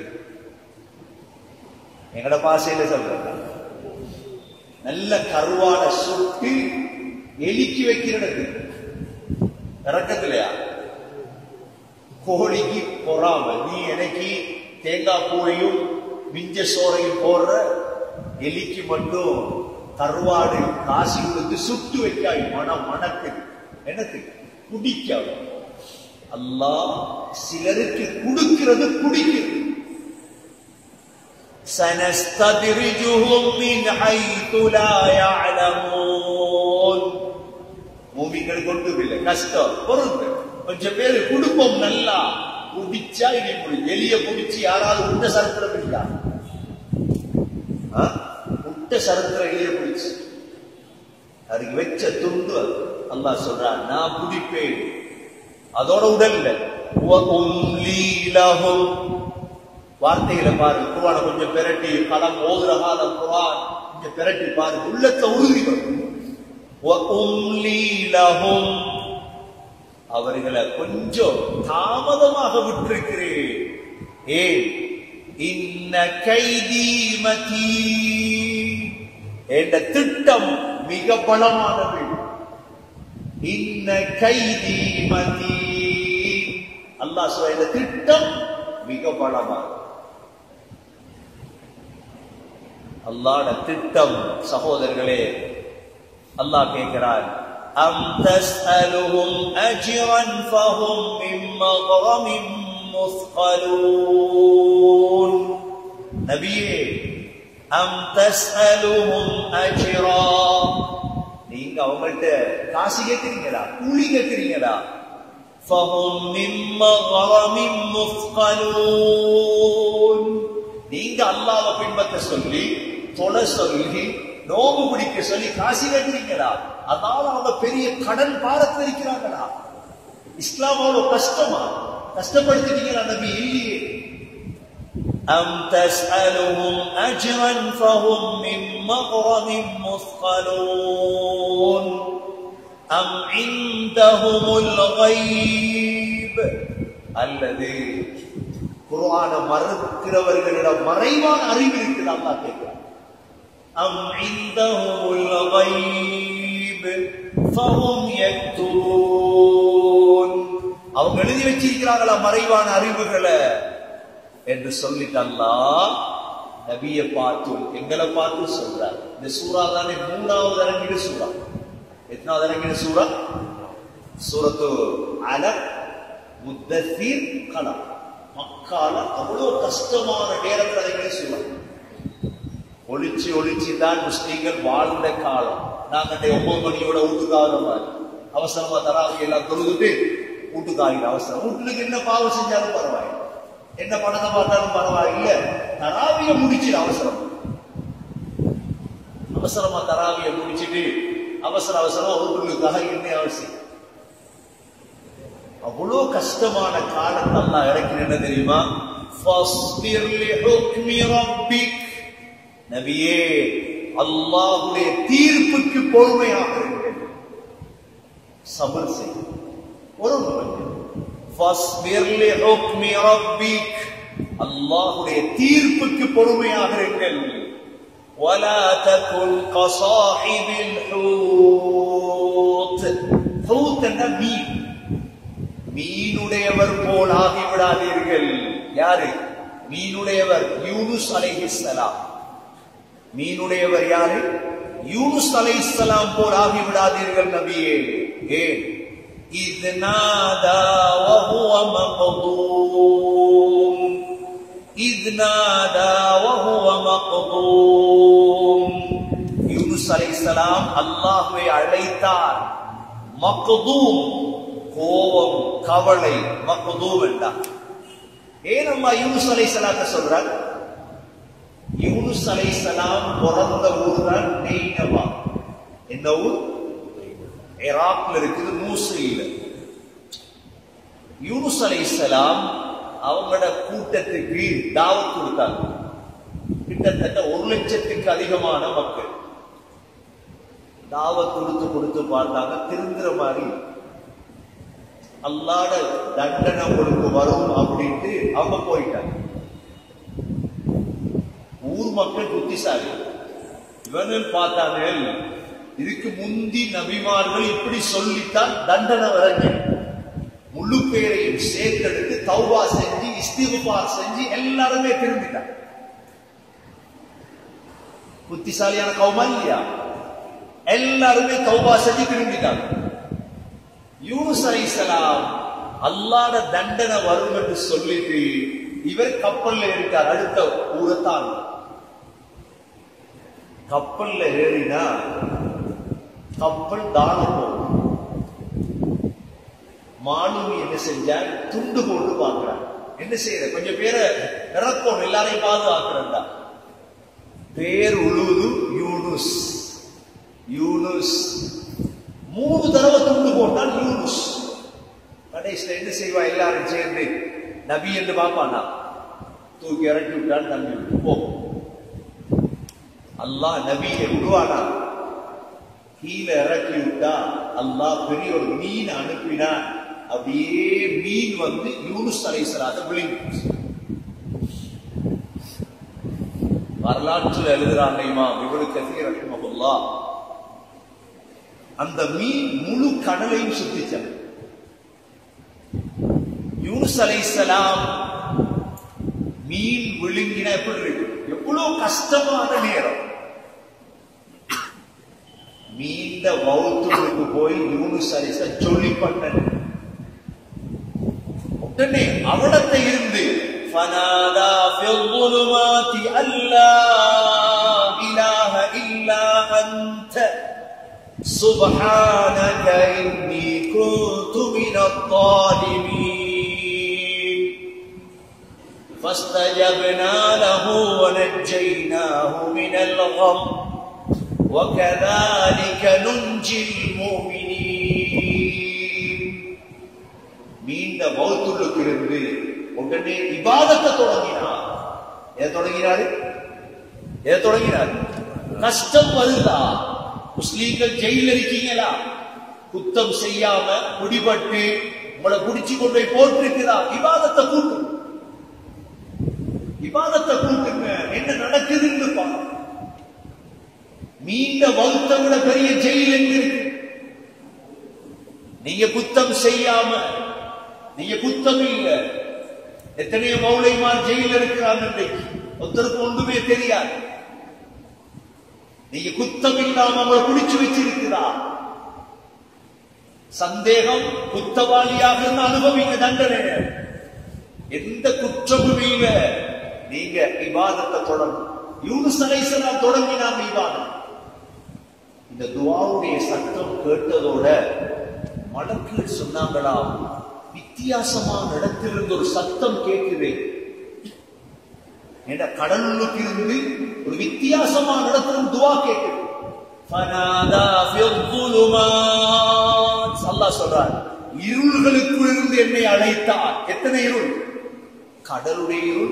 எங்கட பாசையில சொல்ற நல்ல கருவாட சுட்டு எலிக்கு வைக்கிறது. இறக்கத்திலையா? கோழிக்கு பொறாம, நீ எனக்கு தேங்காய் பூவையும் மிஞ்ச சோறையும் போடுற, எலிக்கு மட்டும் கருவாடு காசி கொடுத்து சுட்டு வைக்காய். மனம் மனக்கு எனக்கு குடிக்காது. அல்லாஹ் சிலருக்கு கொடுக்கிறது குடிக்கிறது. سنستدرجهم من حيث لا يعلمون. மூமின்கள் கொண்டு இல்லை கஷ்டம் பொறுங்க. கொஞ்சம் பேரு குடும்பம் நல்லா குடிச்சா இனி முடியும். எலிய குடிச்சு யாராவது உண்ட சரித்திரம் இல்லா? உண்ட சரித்திரம் எலிய குடிச்சு அதுக்கு வச்ச துண்டு அல்லாஹ் சொல்றான், நான் குடிப்பேன். அதோட உடல்ல வார்த்தைகளை பாரு. குர்ஆனை கொஞ்சம் பெரட்டி, கலம் ஓதுற காலம் குர்ஆன் கொஞ்சம் பெரட்டி பாரு, உள்ளத்தை உறுதி வரும். அவர்களை கொஞ்சம் தாமதமாக விட்டிருக்கிறேன். ஏன்? இன்ன கைதி மதீன், என்ற திட்டம் மிக பலமானது. இன்ன கைதி மதீன், அல்லாஹ் சொல்ற இந்த திட்டம் மிக பலமானது. அல்லாஹ்வுடைய திட்டம் சகோதரர்களே, அல்லாஹ் கேட்கிறார், அம் தஸ்அலுஹும் அஜ்ரன் ஃபஹும் மின் மக்ரமின் முஸ்கலூன். நபியே, அம் தஸ்அலுஹும் அஜ்ரா, நீங்க அவங்கள்ட்ட காசு கேட்கிறீங்களா, கூலி கேட்கிறீங்களா? ஃபஹும் மின் மக்ரமின் முஸ்கலூன், நீங்க அல்லாஹ்வை பின்பற்ற சொல்லி, தொலை சொல்லி, நோம்பு பிடிக்க சொல்லி காசு கேட்கிறீங்களா? அதனால அவங்க பெரிய கடன் பாரத்தில் இருக்கிறாங்களா? இஸ்லாம் அவ்வளவு கஷ்டமா? கஷ்டப்படுத்திட்டீங்களா நபி? இல்லையே. அம் தஸ்அலுஹும் அஜ்ரன் ஃபஹும் மின் மக்ரமின் முஸ்கலூன் அம் இந்தஹுமுல் கைப், அல்லது குர்ஆனை மறுக்கிறவர்களிடம் மறைவான அறிவு இருக்குது. அல்லாஹ் கேட்கிறார், அம் இந்தஹுமுல் கைப் ஃபஹும் யக்துபூன், அவங்க எழுதி வச்சிருக்கிறாங்களா மறைவான அறிவுகளை என்று சொல்லிட்டு அல்லாஹ் நபியை பார்த்து எங்களை பார்த்து சொல்றார். இந்த சூரா தானே மூணாவது இறங்கின சூரா. எத்தனாவது இறங்கின சூரா? சூரத்து அலக், முத்தஸிர், கலம். மக்கால அவ்வளவு கஷ்டமான நேரத்தில் இறங்கின சூரா. ஒளிச்சு ஒளிச்சு தான் முஸ்லீம்கள் வாழ்ந்த காலம். நாங்க ஒன்பது மணியோட வீட்டுக்காக மாதிரி அவசரமா தராவி எல்லாம் தொழுதுட்டு வீட்டுக்காக அவசரம். வீட்டுக்கு என்ன பாவம் செஞ்சாலும் பரவாயில்லை, என்ன பணத்தை பார்த்தாலும் பரவாயில்ல, தராவிய முடிச்சு அவசரம். அவசரமா தராவியை முடிச்சுட்டு அவசர அவசரமா ஒருவர்களுக்காக என்ன அவசியம்? அவ்வளோ கஷ்டமான காலத்தை அல்லாஹ் இறக்கின என்ன தெரியுமா? ஃபஸ்பிர் லிஹுக்மி ரப்பிக், நபியே அல்லாஹ்வுடைய தீர்ப்புக்கு பொறுமையாக இருங்கள், சபர் செய். ஒரு ஃபஸ்பிர் லிஹுக்மி ரப்பிக், அல்லாஹ்வுடைய தீர்ப்புக்கு பொறுமையாக இருங்கள். ولا تكن كصاحب الحوت, ஹூத் என்ற மீன், மீனுடையவர் போல் ஆகிவிடாதீர்கள். யாரு மீனுடையவர்? யூனுஸ் அலைஹிஸ்ஸலாம். மீனுடையவர் யாரு? யூனுஸ் அலைஹிஸ்ஸலாம் போல் ஆகிவிடாதீர்கள் நபியே. ஏன்? إذ نادى وهو مقضوم, إذ نادى وهو مقضوم. யூனுஸ் அலைஹிஸ்ஸலாம் அல்லாஹ்வை அழைத்தார். மக்தூம் கோபம், கவலை, மக்தூம் என்றார். ஏன் அல்லாஹ் யூனுஸ் அலைஹிஸ்ஸலாத்தை சொல்றார்? யூனுஸ் அலைஹிஸ்ஸலாம் பிறந்த ஊர் தான் நைனவா. என்ன ஊர்? ஈராக்ல இருக்குது, மூசில்ல. யூனுஸ் அலைஹிஸ்ஸலாம் அவங்களோட கூட்டத்துக்கு தாவத் கொடுத்தாங்க. கிட்டத்தட்ட ஒரு லட்சத்துக்கு அதிகமான மக்கள் தாவத் கொடுத்து கொடுத்து பார்த்தாங்க, திருந்துற மாதிரி. அல்லாஹ்ட தண்டனை உங்களுக்கு வரும் அப்படின்ட்டு அவங்க போயிட்டாங்க. ஊர் மக்கள் புத்திசாலி, இவனு பார்த்தாங்க, இதுக்கு முந்தி நபிமார்கள் இப்படி சொல்லித்தான் தண்டனை வரங்க. முழு பேரையும் சேர்த்தெடுத்து தௌபா செஞ்சு இஸ்திக்பார் செஞ்சு எல்லாருமே திரும்பிட்டாங்க. புத்திசாலியான கௌமா இல்லையா? எல்லாருமே தௌபா செஞ்சு திரும்பிட்டாங்க. யூனுஸ் அலைஹிஸ்ஸலாம் அல்லாஹ்ட தண்டனை வரும் என்று சொல்லிட்டு இவர் கப்பல்ல இருக்கார். அடுத்த ஊரத்தான் கப்பல்ல ஏறினா கப்பல் தானம் போகும். மாலுமி என்ன செஞ்சார்? துண்டு போட்டு பார்க்கிறார். என்ன செய்யற? கொஞ்சம் பேரை இறக்கணும், எல்லாரையும் பாதுகாக்கிறா. பேர் உழுது யூனுஸ். யூனுஸ் மூணு தடவை துண்டு போட்டால் யூனுஸ். கடைசியில் என்ன செய்வா? எல்லாரும் சேர்ந்து நபி என்று பாப்பானா, தூக்கி இறக்கி விட்டால் தம்பி போ. அல்லாஹ் நபியை விடுவானா? கீழே இறக்கி விட்டா அல்லாஹ் பெரிய ஒரு மீன் அனுப்பினான். அப்படியே மீன் வந்து யூனுஸ் அலைஹிஸ்ஸலாத்தை விழுங்கிச்சு. வரலாற்றில் எழுதுறாங்க இமாம் இப்னு கஸீர் ரஹிமஹுல்லாஹ், அந்த மீன் முழு கடலையும் சுத்திச்சாங்க. யூனுஸ் அலைஹிஸ்ஸலாம் மீன் விழுங்கின எப்படி இருக்கு? எவ்வளவு கஷ்டமான நேரம். மீண்ட வௌத்துக்கு போய் யூனுஸ் அலைஹிஸ்ஸலாம் சொல்லி பண்ண உடனே அவடத்தை இருந்து فنادى في الظلمات أن لا إله إلا أنت سبحانك إني كنت من الظالمين فاستجبنا له ونجيناه من الغم وكذلك ننجي المؤمنين. மீண்ட மௌத்துக்கு இருந்து உடனே இபாதத்தை தொடங்கினார். எதை தொடங்கினாரு? எதை தொடங்கினார்? கஷ்டம் வருதா? முஸ்லீம்கள் ஜெயில இருக்கீங்களா? குத்தம் செய்யாம குடிபட்டு உங்களை குடிச்சு கொண்டு போய் போட்டிருக்கிறா? இபாதத்தை கூட்டு, இபாதத்தை கூட்டுங்க. என்ன நடக்குதுன்னு பாருங்க. மீண்ட வகுத்த விட பெரிய ஜெயில் எங்க இருக்கு? நீங்க குத்தம் செய்யாம, நீங்க குத்தம் இல்ல. எத்தனையோ மௌலைமார் ஜெயில இருக்கிறாங்க. இன்றைக்கு ஒருத்தருக்கு ஒன்றுமே தெரியாது. நீங்க குத்தம் இல்லாம அவங்களை குடிச்சு வச்சிருக்கிறா? சந்தேகம், குத்தவாளியாக இருந்து அனுபவிக்க தண்டனை. எந்த குற்றமும் இல்ல, நீங்க இபாதத்தை தொடங்கும். யூனுஸ் அலைஹிஸ்ஸலாம் தொடங்கினாங்க இபாதத். இந்த துஆவுடைய சத்தம் கேட்டதோட மலக்குகள் சொன்னாங்களா, வித்தியாசமான இடத்திலிருந்து ஒரு சத்தம் கேட்குது. என்ற கடலுக்கு இருந்து ஒரு வித்தியாசமான இடத்திலிருந்து துஆ கேட்குது. ஃபனாதா ஃபில் ظுலுமாத். அல்லாஹ் சொல்றார், இருள்களுக்குள் இருந்து என்னை அழைத்தார். எத்தனை இருள்? கடலுடைய இருள்,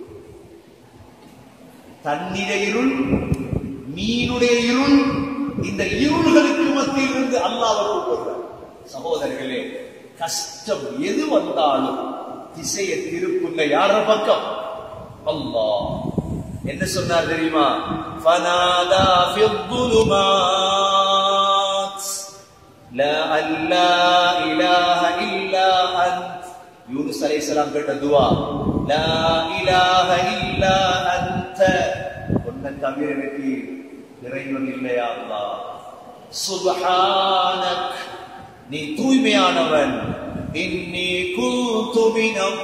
தண்ணீர இருள், மீனுடைய இருள். இந்த இருள்களுக்கு மத்தியில் இருந்து அல்லாஹ் கூப்பிடுறார். சகோதரர்களே, கஷ்டம் எது வந்தாலும் திசையை திருப்புங்க. யார பக்கம்? அல்லாஹ். என்ன சொன்னார் தெரியுமா? ஃபனாதா ஃபில் ظுலுமாத் லா அல்லா இலாஹ இல்லா அன்த். யூனுஸ் அலைஹிஸ்ஸலாம் கேட்ட துஆ, லா இலாஹ இல்லா அன்த, உன்னை தவிர எனக்கு இறைவன் இல்லையா அல்லாஹ். சுப்ஹானக், நீ தூய்மையானவன். இன்னி குன்து மினல்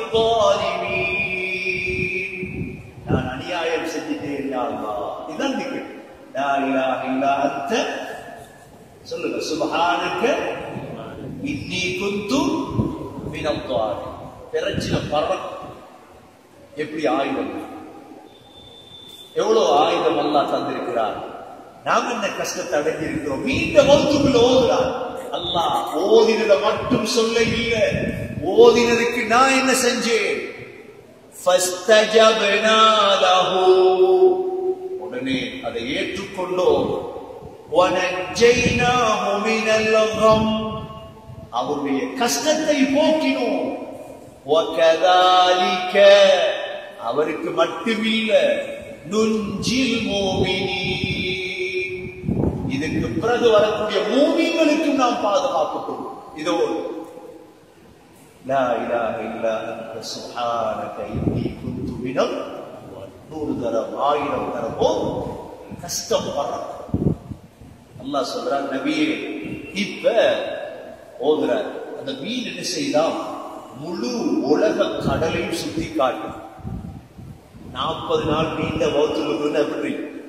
ஸாலிமீன், நான் அநியாயம் செஞ்சிட்டேன் யா அல்லாஹ். இதான் திக்ர். லா இலாஹ இல்லா அன்த. சொல்லுங்க, சுப்ஹானக இன்னி குன்து மினல் ஸாலிமீன். பிரச்சனை பறக்க எப்படி ஆயுதம், எவ்வளவு ஆயுதம் அல்லாஹ் தந்திருக்கிறார். நாம் என்ன கஷ்டத்தை அடைஞ்சிருக்கிறோம். மீண்ட மௌத்துக்குள்ள ஓதுறார் அல்லாஹ். ஓதினதை மட்டும் சொல்ல இல்லை, ஓதினதுக்கு நான் என்ன செஞ்சேன்? ஃபஸ்தஜப்னா லஹு, உடனே அதை ஏற்றுக்கொண்டோம். வனஜ்ஜைனாஹு மினல் கம், அவருடைய கஷ்டத்தை போக்கினோம். வகதாலிக, அவருக்கு மட்டுமில்ல, நுஞ்சில் மூமினீன், இதுக்கு பிறகு வரக்கூடிய மூமின்களுக்கும் நாம் பாதுகாப்புக் இதோடு லா இலாஹ இல்லா அன்த சுப்ஹானக இன்னி குன்து மினல் நூறு தரம் ஆயிரம் தரமோ கஷ்டம் பறக்கும். அல்லாஹ் சொல்றார், நபியே இப்ப ஓதுறார். அந்த மீன் என்ன செய்தான்? முழு உலக கடலையும் சுத்தி காட்டும். நாற்பது நாள் நீண்ட வௌத்துலுக்கு எப்படி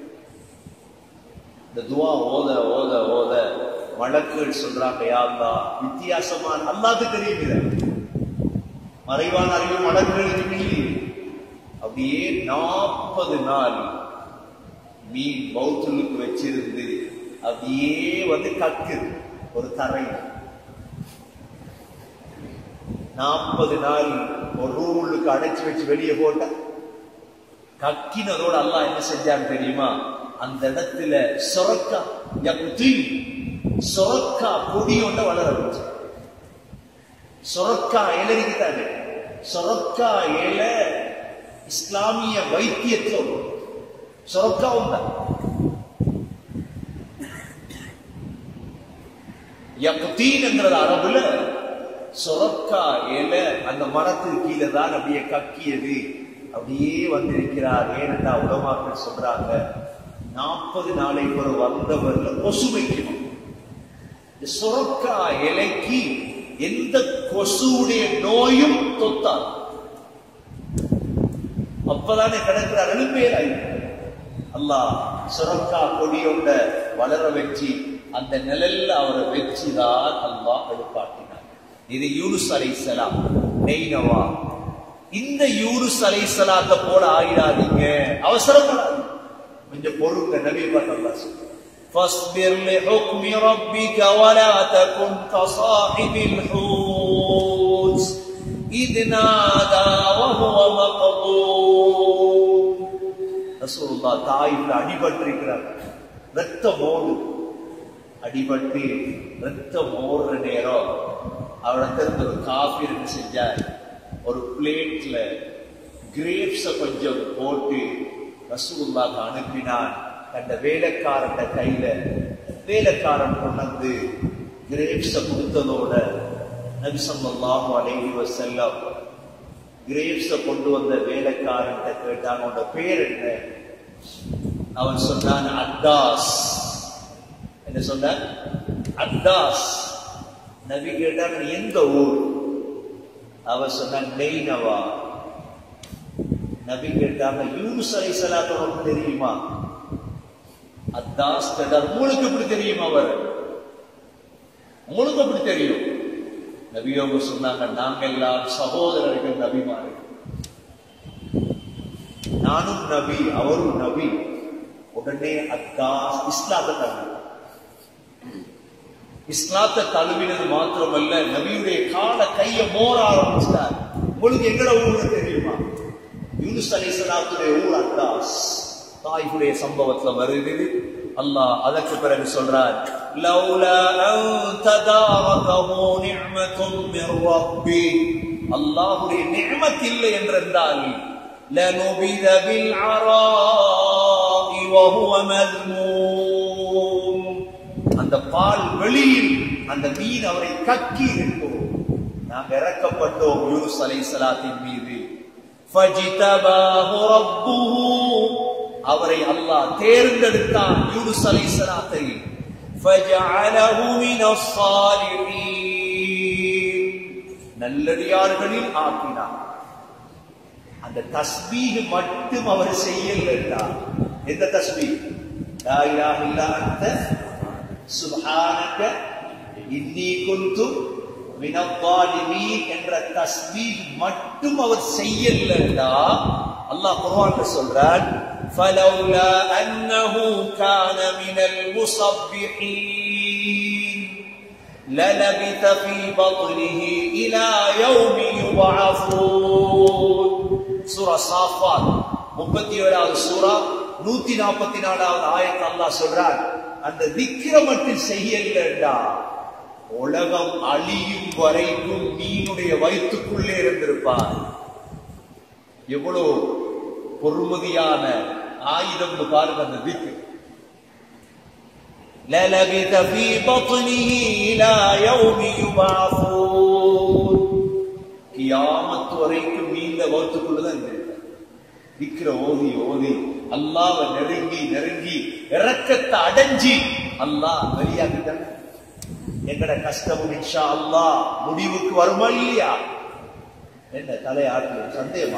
இந்த துவா ஓத ஓத ஓத வழக்குகள் சொல்றாங்க, யா அல்லாஹ் வித்தியாசமான, அல்லாஹ்க்கு தெரியும், இத மறைவான அறிவு வழக்குகளுக்கு இல்லை. அப்படியே நாற்பது நாள் மீன் வௌத்துலுக்கு வச்சிருந்து அப்படியே வந்து கக்குது ஒரு தரை. நாற்பது நாள் ஒரு ரூமுக்கு அடைச்சு வச்சு வெளியே போட்ட கக்கினதோடு அல்லாஹ் என்ன செஞ்சான்னு தெரியுமா? அந்த இடத்துல சொரக்கா சொரக்கா கொடியோட வளர வச்சு. சொரக்கா இலைக்கு தானே, சொரக்கா இலை இஸ்லாமிய வைத்தியத்தில் சொரக்கா உண்டா? யக்தீன் என்கிறது அரபுல. சொரக்கா இலை அந்த மரத்துக்கு கீழே தான் அப்படியே கக்கியது. அப்படியே வந்திருக்கிறார். ஏனென்றா உலமாக்கள் சொல்றாங்க, நாற்பது நாளை ஒரு வந்தவர்ல கொசு வைக்கணும். சொரக்கா இலைக்கு எந்த கொசுடைய நோயும் தொத்தார். அப்பதானே கிடக்கிறார் எலும்பேராய். அல்லாஹ் சொரக்கா கொடியோட வளர வச்சு அந்த நிழல்ல அவரை வச்சுதான் அல்லாஹ் எழுப்பாட்டினார். இது யூனுஸ் அலைஹிஸ்ஸலாம் நெய்னவா. இந்த யூனுஸ் அலைஹிஸ்ஸலாத்தை போல ஆயிடாதீங்க, அவசரப்படாதீங்க, கொஞ்சம் பொறுங்க. நபி பார்த்து அல்லாஹ் சொல்றார், فاصبر لحكم ربك ولا تكن كصاحب الحوت إذ نادى وهو مقبوض. ரசூலுல்லாஹ் தாயிஃப்ல அடிபட்டிருக்கிறார். ரத்தம் ஓடு, அடிபட்டு ரத்தம் ஓடுற நேரம் அவரிடத்திலிருந்து ஒரு காஃபி என்ன செஞ்சார்? ஒரு பிளேட்ல கிரேப்ஸ கொஞ்சம் போட்டு ரசூலுல்லாஹ்க்கு அனுப்பினான். கண்ட வேலைக்காரன் கையில வேலைக்காரன் கொண்டு கிரேப்ஸ கொடுத்ததோட நபி ஸல்லல்லாஹு அலைஹி வஸல்லம் கிரேப்ஸ கொண்டு வந்த வேலைக்காரன் கேட்டான், அவனோட பேர் என்ன? அவன் சொன்னான் அத்தாஸ். என்ன சொன்னான்? அத்தாஸ். நபி கேட்டான், எந்த ஊர்? அவன் சொன்னான் நெய்னவா. நபி கேட்டாங்க, யூனுஸ் அலைஹிஸ்ஸலாத்து உனக்கு தெரியுமா? அத்தாஸ் கேட்டார், உங்களுக்கு எப்படி தெரியும்? அவர் உங்களுக்கு எப்படி தெரியும்? நபியோக சொன்னாங்க, நாங்கள் எல்லாம் சகோதரர்கள், நபிமார்கள். நானும் நபி, அவரும் நபி. உடனே அத்தாஸ் இஸ்லாத்தை தந்தார். இஸ்லாத்தை தழுவினது மாத்திரமல்ல, நபியுடைய கால கைய மோர ஆரம்பிச்சிட்டார். உங்களுக்கு எங்கட ஊரு தெரியுமா? யூனுஸ் அலைஹிஸ்ஸலாத்துடைய ஊர் அத்தாஸ், தாயிஃபுடைய சம்பவத்துல வருது. அல்லாஹ் அதற்கு பிறகு சொல்றார், லௌலா அன் ததாரகஹு நிஅமத்தும் மிர் ரப்பி, அல்லாஹ்வுடைய நிஅமத் இல்லை என்றால் லனுபித பில் அராஇ வஹுவ மذمூம், அந்த பால் வெளியில் அந்த மீன் அவரை கக்கி இருக்கும். நாம் இறக்கப்பட்டோம் யூனுஸ் அலைஹிஸ்ஸலாத்தின் மீது. ஃபஜ்தபாஹு ரப்புஹு, அவரை அல்லாஹ் தேர்ந்தெடுத்தான் யூனுஸ் அலைஹிஸ்ஸலாத்தை. ஃபஜஅலஹு மினஸ் ஸாலிஹீன், நல்லடியார்களில் ஆக்கினார். அந்த தஸ்பீஹ் மட்டும் அவர் செய்யலடா. எந்த தஸ்பீஹ்? லா இலாஹ இல்லா அன்த சுப்ஹானக இன்னி குன்து மினல் ஸாலிமீன் என்ற தஸ்பீஹ் மட்டும் அவர் செய்யலடா. அல்லாஹ் குர்ஆன்ல சொல்றான், ஃபலௌலா அன்னஹு கான மினல் முஸப்பிஹீன் லலபித ஃபீ பத்னிஹி இலா யௌமி யுபஅஸூன். சூரா சாஃபாத் முப்பத்தி ஏழாவது சூரா நூத்தி நாற்பத்தி நாலாவது ஆயத் அல்லாஹ் சொல்றான், அந்த திக்ர மட்டும் செய்யலடா, உலகம் அழியும் வரைக்கும் மீனுடைய வயிற்றுக்குள்ளே இருந்திருப்பார். எவ்வளவு பொறுமதியான ஆயுதம் பாருங்க அந்த திக்ர். லலபித ஃபீ பத்னிஹி இலா யௌமி யுபஅஸூன், கியாமத் வரைக்கும் மீன் வயிற்றுக்குள்ளதான் இருந்திருப்பார். திக்ர ஓதி ஓதி அல்லாஹ்வை நெருங்கி நெருங்கி இரக்கத்தை அடைஞ்சி அல்லாஹ் வெளியாகிட்டான். எங்கட கஷ்டமும் இன்ஷா அல்லாஹ் முடிவுக்கு வருமா இல்லையா? என்ன தலையாட்டு சந்தேகமா?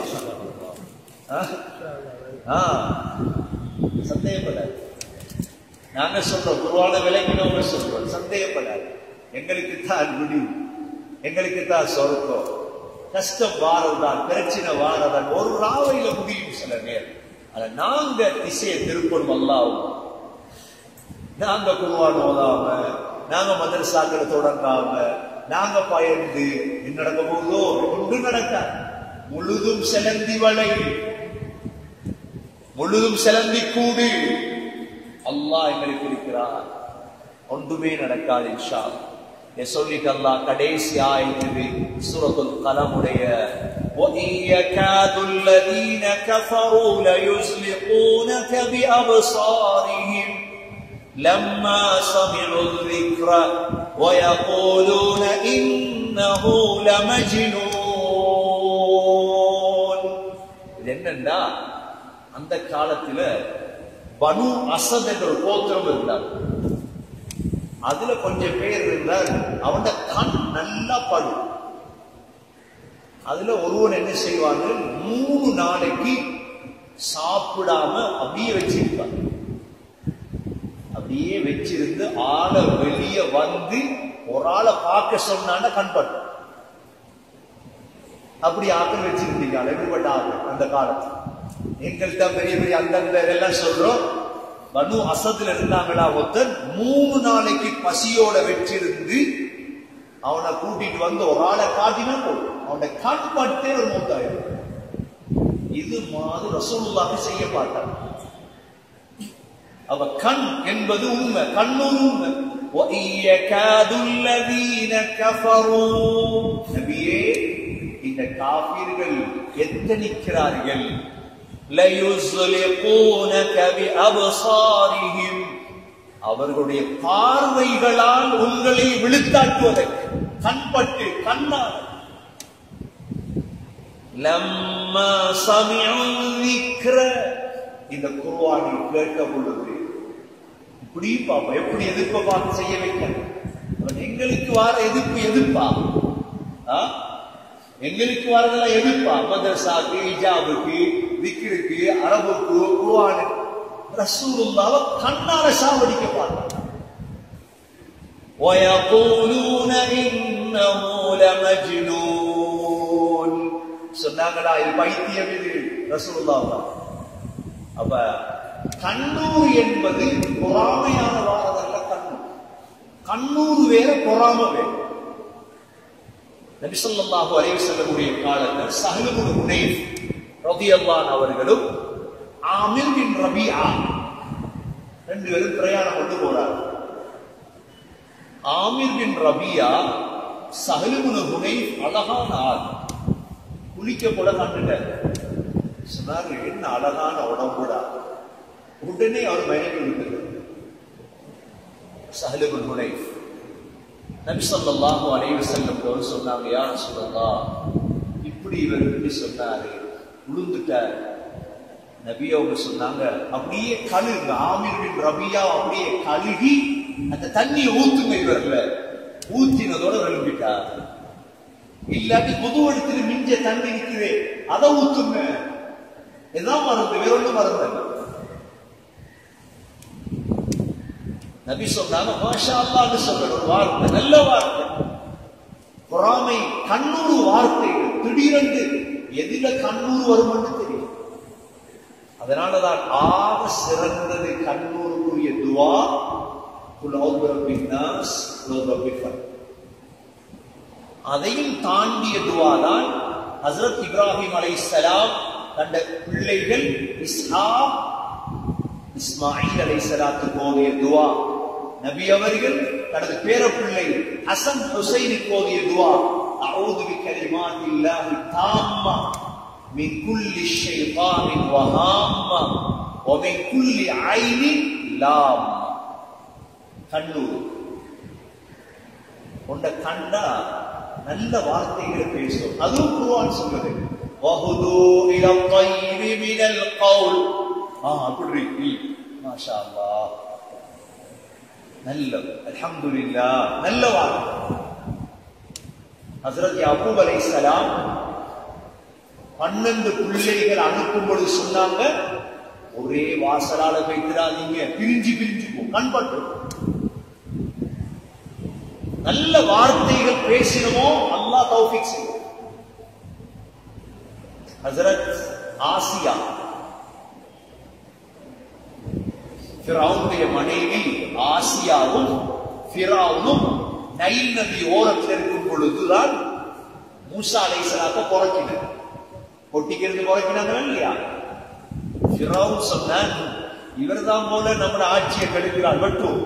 சந்தேகப்படாது. நாங்க சொல்றோம், குர்ஆன விளங்கினவங்க சொல்றோம், சந்தேகப்படாது. எங்களுக்கு தான் முடிவு, எங்களுக்கு தான் சொர்க்கம். கஷ்டம் வாரதான், பிரச்சனை வாரதான், ஒரு ராவையில முடியும் சில நேரம். ஆனா நாங்க திசையை திருப்பணும். அல்லாஹ் நாங்க குர்ஆன் ஓதாம, நாங்க மதரசாக்களை தொடங்காம, நாங்க பயந்து என்ன நடக்க போதோ ஒன்று நடக்க, முழுதும் செலந்தி வளை, முழுதும் செலந்தி கூடு. அல்லாஹ் எங்களுக்கு இருக்கிறார், ஒன்றுமே நடக்காது இன்ஷா அல்லாஹ். சொல்லிட்டு அல்லாஹ் கடைசி ஆயத்து சூரத்துல் கலமுடைய وَإِنْ يَكَادُ الَّذِينَ كَفَرُوا لَيُزْلِقُونَكَ بِأَبْصَارِهِمْ لَمَّا سَمِعُوا الذِّكْرَ وَيَقُولُونَ إِنَّهُ لَمَجْنُونَ. இது என்னன்னா, அந்த காலத்துல பனு அசத் என்ற ஒரு கோத்திரம் இருந்தார். அதுல கொஞ்சம் பேர் இருந்தார், அவன கண் நல்லா படும். அதுல ஒருவன் என்ன செய்வாங்க, மூணு நாளைக்கு சாப்பிடாம அப்படியே வச்சிருப்பாங்க. அப்படியே வச்சிருந்து ஆளை வெளியே வந்து ஒரு ஆளை பார்க்க சொன்னான்னா கண்பட்டு. அப்படி ஆக்கள் வச்சிருந்தீங்க. எப்படிப்பட்ட ஆக்கள் அந்த காலத்துல? எங்கள்கிட்ட பெரிய பெரிய அந்த எல்லாம் சொல்றோம். பனு அசத்துல இருந்தாங்களா ஒருத்தன், மூணு நாளைக்கு பசியோட வச்சிருந்து அவனை கூட்டிட்டு வந்து ஒரு ஆளை காட்டினா போதும், அவனுடைய கண் பட்டே ஒரு மூத்தாயிரம். இது மாதிரி ரசூலுல்லாஹி செய்ய மாட்டாங்க. அவ கண் என்பது உண்மை, கண்ணூர் உண்மை. நபியே, இந்த காபீர்கள் எத்தனிக்கிறார்கள். அவர்களுடைய பார்வைகளால் உங்களை விழுத்தாட்டுவதற்கு, கண்பட்டு கண்ணால். லம்மா சமிஉ ذِكْرَ, இந்த குர்ஆனை கேட்ட பொழுது இப்படி பாப்பா எப்படி எதிர்ப்ப பார்த்து செய்ய வைக்க. எங்களுக்கு வர எதிர்ப்பு எதிர்ப்பா, எங்களுக்கு வரதெல்லாம் எதிர்ப்பா. மதரசாக்கு, இஜாபுக்கு, திக்ருக்கு, அரபுக்கு, குர்ஆனுக்கு. ரசூலுல்லாஹ் கண்ணால சாவடிக்க பார்த்தாங்க. وَيَقُولُونَ إِنَّهُ لَمَجْنُونَ, சொன்னாங்கடா இது பைத்தியம் இது ரசூலுல்லாஹ். அப்ப கண்ணூர் என்பது பொறாமையான வாரதல்ல. கண்ணூர் கண்ணூறு வேற பொறாம வேற. நபி ஸல்லல்லாஹு அலைஹி வஸல்லம் காலத்தில் ஸஹ்ல் இப்னு ஹுனைஃப் ரலியல்லாஹு அவர்களும் ஆமிர் பின் ரபிஆ ரெண்டு பேரும் பிரயாணம் கொண்டு போறார். Amir bin Rabia Sahl ibn Hunaif அழகான ஆள், குளிக்க போல கண்டுட்டார். சொன்னார், என்ன அழகான உடம்புடா. உடனே அவர் மயங்கி விடுகிறார். ஸஹ்ல் இப்னு ஹுனைஃப் நபி ஸல்லல்லாஹு அலைஹி வஸல்லம் அவர்கள் சொன்னாங்க, யா ரசூலல்லாஹ், இப்படி இவர் இப்படி சொன்னாரு, விழுந்துட்டார். நபி அவங்க சொன்னாங்க, அப்படியே கழுகுங்க. ஆமிர் பின் ரபியா அப்படியே கழுகி அந்த தண்ணியை ஊத்துங்க. இவர்ல ஊத்தினதோட விழுந்துட்டார். இல்லாட்டி புது இடத்துல மிஞ்ச தண்ணி நிற்குது, அதை ஊத்துங்க. இதுதான் மருந்து, வேற ஒன்றும் மருந்து. நபி சொன்னாங்க, மாஷா அல்லாஹ்னு சொல்ற ஒரு வார்த்தை, நல்ல வார்த்தை. பொறாமை கண்ணூறு வார்த்தைகள் திடீரென்று எதில கண்ணூறு வரும் என்று தெரியும். அதனாலதான் ஆக சிறந்தது கண்ணூருக்குரிய துவா குல் அஊது பிர்ரப்பின் நாஸ் குல் அஊது பிர்ரப்பில் ஃபல்க். அதையும் தாண்டிய துவா தான் ஹஜ்ரத் இப்ராஹிம் அலைஹிஸ்ஸலாம் தந்த பிள்ளைகள் இஸ்ஹாக் இஸ்மாயில் அலைஹிஸ்ஸலாத்துக்கு ஓதிய துவா. நபி அவர்கள் தனது பேரப்பிள்ளை ஹசன் ஹுசைனுக்கு ஓதிய துவா, அஊது பிகலிமாத்தில்லாஹி தாம்மா மின் குல்லி ஷைத்தானின் வஹாம்மா வ மின் குல்லி ஐனின் லாம்மா. கண்ணூர் கொண்ட கண்டா நல்ல வார்த்தைகளை பேசும். அதுவும் குர்ஆன் சொல்லுது, வஹுது இலா தைரி மினல் கௌல். ஆ அப்படி மாஷா அல்லாஹ், நல்ல அல்ஹம்துலில்லாஹ், நல்ல வார்த்தை. ஹஜ்ரத் யாக்கூப் அலைஹிஸ்ஸலாம் பன்னெண்டு பிள்ளைகள் அனுப்பும் பொழுது சொன்னாங்க, ஒரே வாசலால வைத்திராதீங்க, பிரிஞ்சு பிரிஞ்சு போ, கண்பட்டு. நல்ல வார்த்தைகள் பேசினமோ அல்லாஹ் தௌஃபீக் செய்யும். ஹஜ்ரத் ஆசியா ஃபிரௌனுடைய மனைவி ஆசியாவும் ஃபிரௌனும் நைல் நதி ஓரத்தில் இருக்கும் பொழுதுதான் மூசா அலைஹிஸ்ஸலாத்தை புறக்கினார். பொட்டிக்கிறது புறக்கினாங்க இல்லையா? ஃபிரௌன் சொன்னான், இவர்தான் போல நம்முடைய ஆட்சியை கெடுக்கிறார் மட்டும்.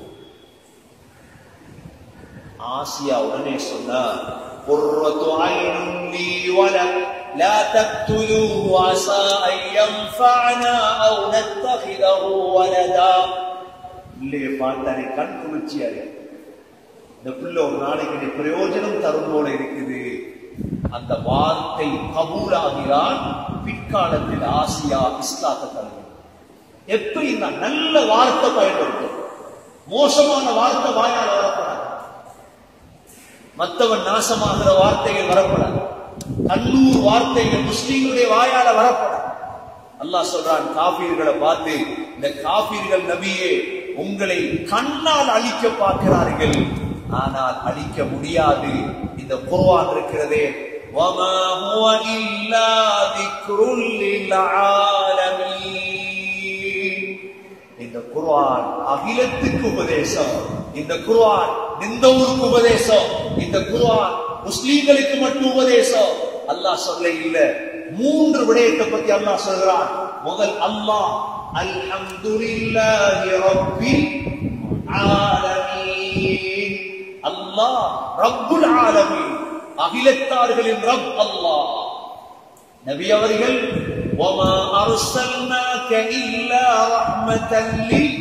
ஆசியா உடனே சொன்னார், குர்ரத்து ஐனுன் லீ வலக் லா தக்துலூஹு அஸா அன் யன்ஃபஅனா அவ் நத்தகிதஹு வலதா. பிள்ளையை பார்த்தாலே கண் குளிர்ச்சியா இருக்கு. இந்த பிள்ளை ஒரு நாளைக்கு பிரயோஜனம் தரும் போல இருக்குது. அந்த வார்த்தை கபூலாகிறான். பிற்காலத்தில் ஆசியா இஸ்லாத்தை தருகிறார். எப்ப இந்த நல்ல வார்த்தை பயன்படுத்தும், மோசமான வார்த்தை வாயால் வரப்படாது. மற்றவன் நாசமாகிற வார்த்தைகள் வரப்படாது. கண்ணூர் வார்த்தைகள் முஸ்லீம்களுடைய வாயால வரப்படாது. அல்லாஹ் சொல்றான் காபீர்களை பார்த்து, இந்த காபீர்கள் நபியே உங்களை கண்ணால் அழிக்க பார்க்கிறார்கள், ஆனால் அழிக்க முடியாது. இந்த குர்ஆன் இருக்கிறதே, வமா ஹுவ இல்லா திக்ருல் லில் ஆலமீன். இந்த குர்ஆன் அகிலத்துக்கு உபதேசம். இந்த குர்ஆன் இந்த ஊருக்கு உபதேசம். இந்த குர்ஆன் முஸ்லிம்களுக்கு மட்டும் உபதேசம். அல்லாஹ் சொல்ல இல்ல, மூன்று விடயத்தை பத்தி அல்லாஹ் சொல்றான். முதல், அல்லாஹ் அல்ஹம்துலில்லாஹி ரப்பில் ஆலமீன். அல்லாஹ் ரப்புல் ஆலமீன், அகிலத்தார்களின் ரப் அல்லாஹ். நபி அவர்கள் வமா அர்சல்னாக இல்லா ரஹ்மத்தன் லில்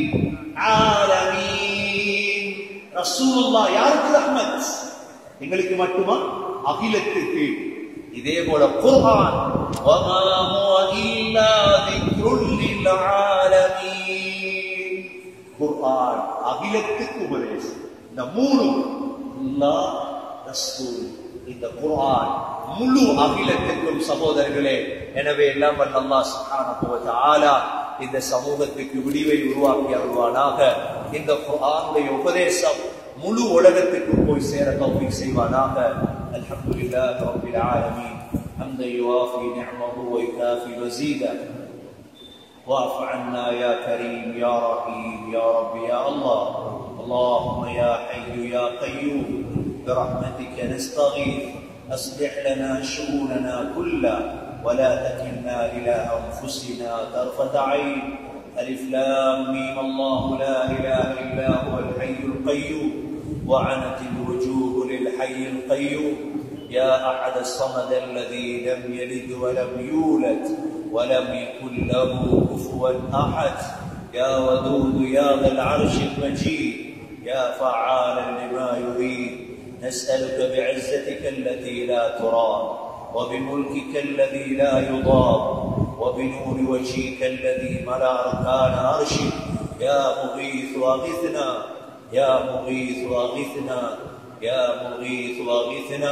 ஆலமீன். ரசூலுல்லாஹ் யாருக்கு ரஹ்மத்? எங்களுக்கு மட்டுமா? அகிலத்திற்கு. இதே போல குர்ஆன் வமா ஹுவ இல்லா திக்ருல் லில் ஆலமீன். குர்ஆன் அகிலத்துக்கு உபதேசம். இந்த மூணு, அல்லாஹ், ரசூல், இந்த குர்ஆன் முழு அகிலத்துக்கும் சகோதரர்களே. எனவே எல்லாம் வல்ல அல்லாஹ் சுப்ஹானஹு வ தஆலா இந்த சமூகத்துக்கு விடிவை உருவாக்கி அருள்வானாக. இந்த குர்ஆனுடைய உபதேசம் முழு உலகத்துக்கு போய் சேர தௌஃபீக் செய்வானாக. அல்ஹம்துலில்லாஹி ரப்பில் ஆலமீன். ஹம்தன் யுவாஃபி நிஅமஹு வ யுகாஃபி மஸீதா. واعف عنا يا كريم يا رحيم يا رب يا الله. اللهم يا حي يا قيوم برحمتك نستغيث أصلح لنا شؤوننا كلها ولا تكلنا إلى أنفسنا طرفة عين. ألف لام ميم الله لا إله إلا هو الحي القيوم وعنت الوجوه للحي القيوم. يا أحد الصمد الذي لم يلد ولم يولد ولم يكن له كفوا أحد. يا ودود يا ذا العرش المجيد يا فعالا لما يريد. نسألك بعزتك التي لا ترام وبملكك الذي لا يضام وبنور وجهك الذي ملا أركان عرشك. يا مغيث أغثنا يا مغيث أغثنا يا مغيث أغثنا.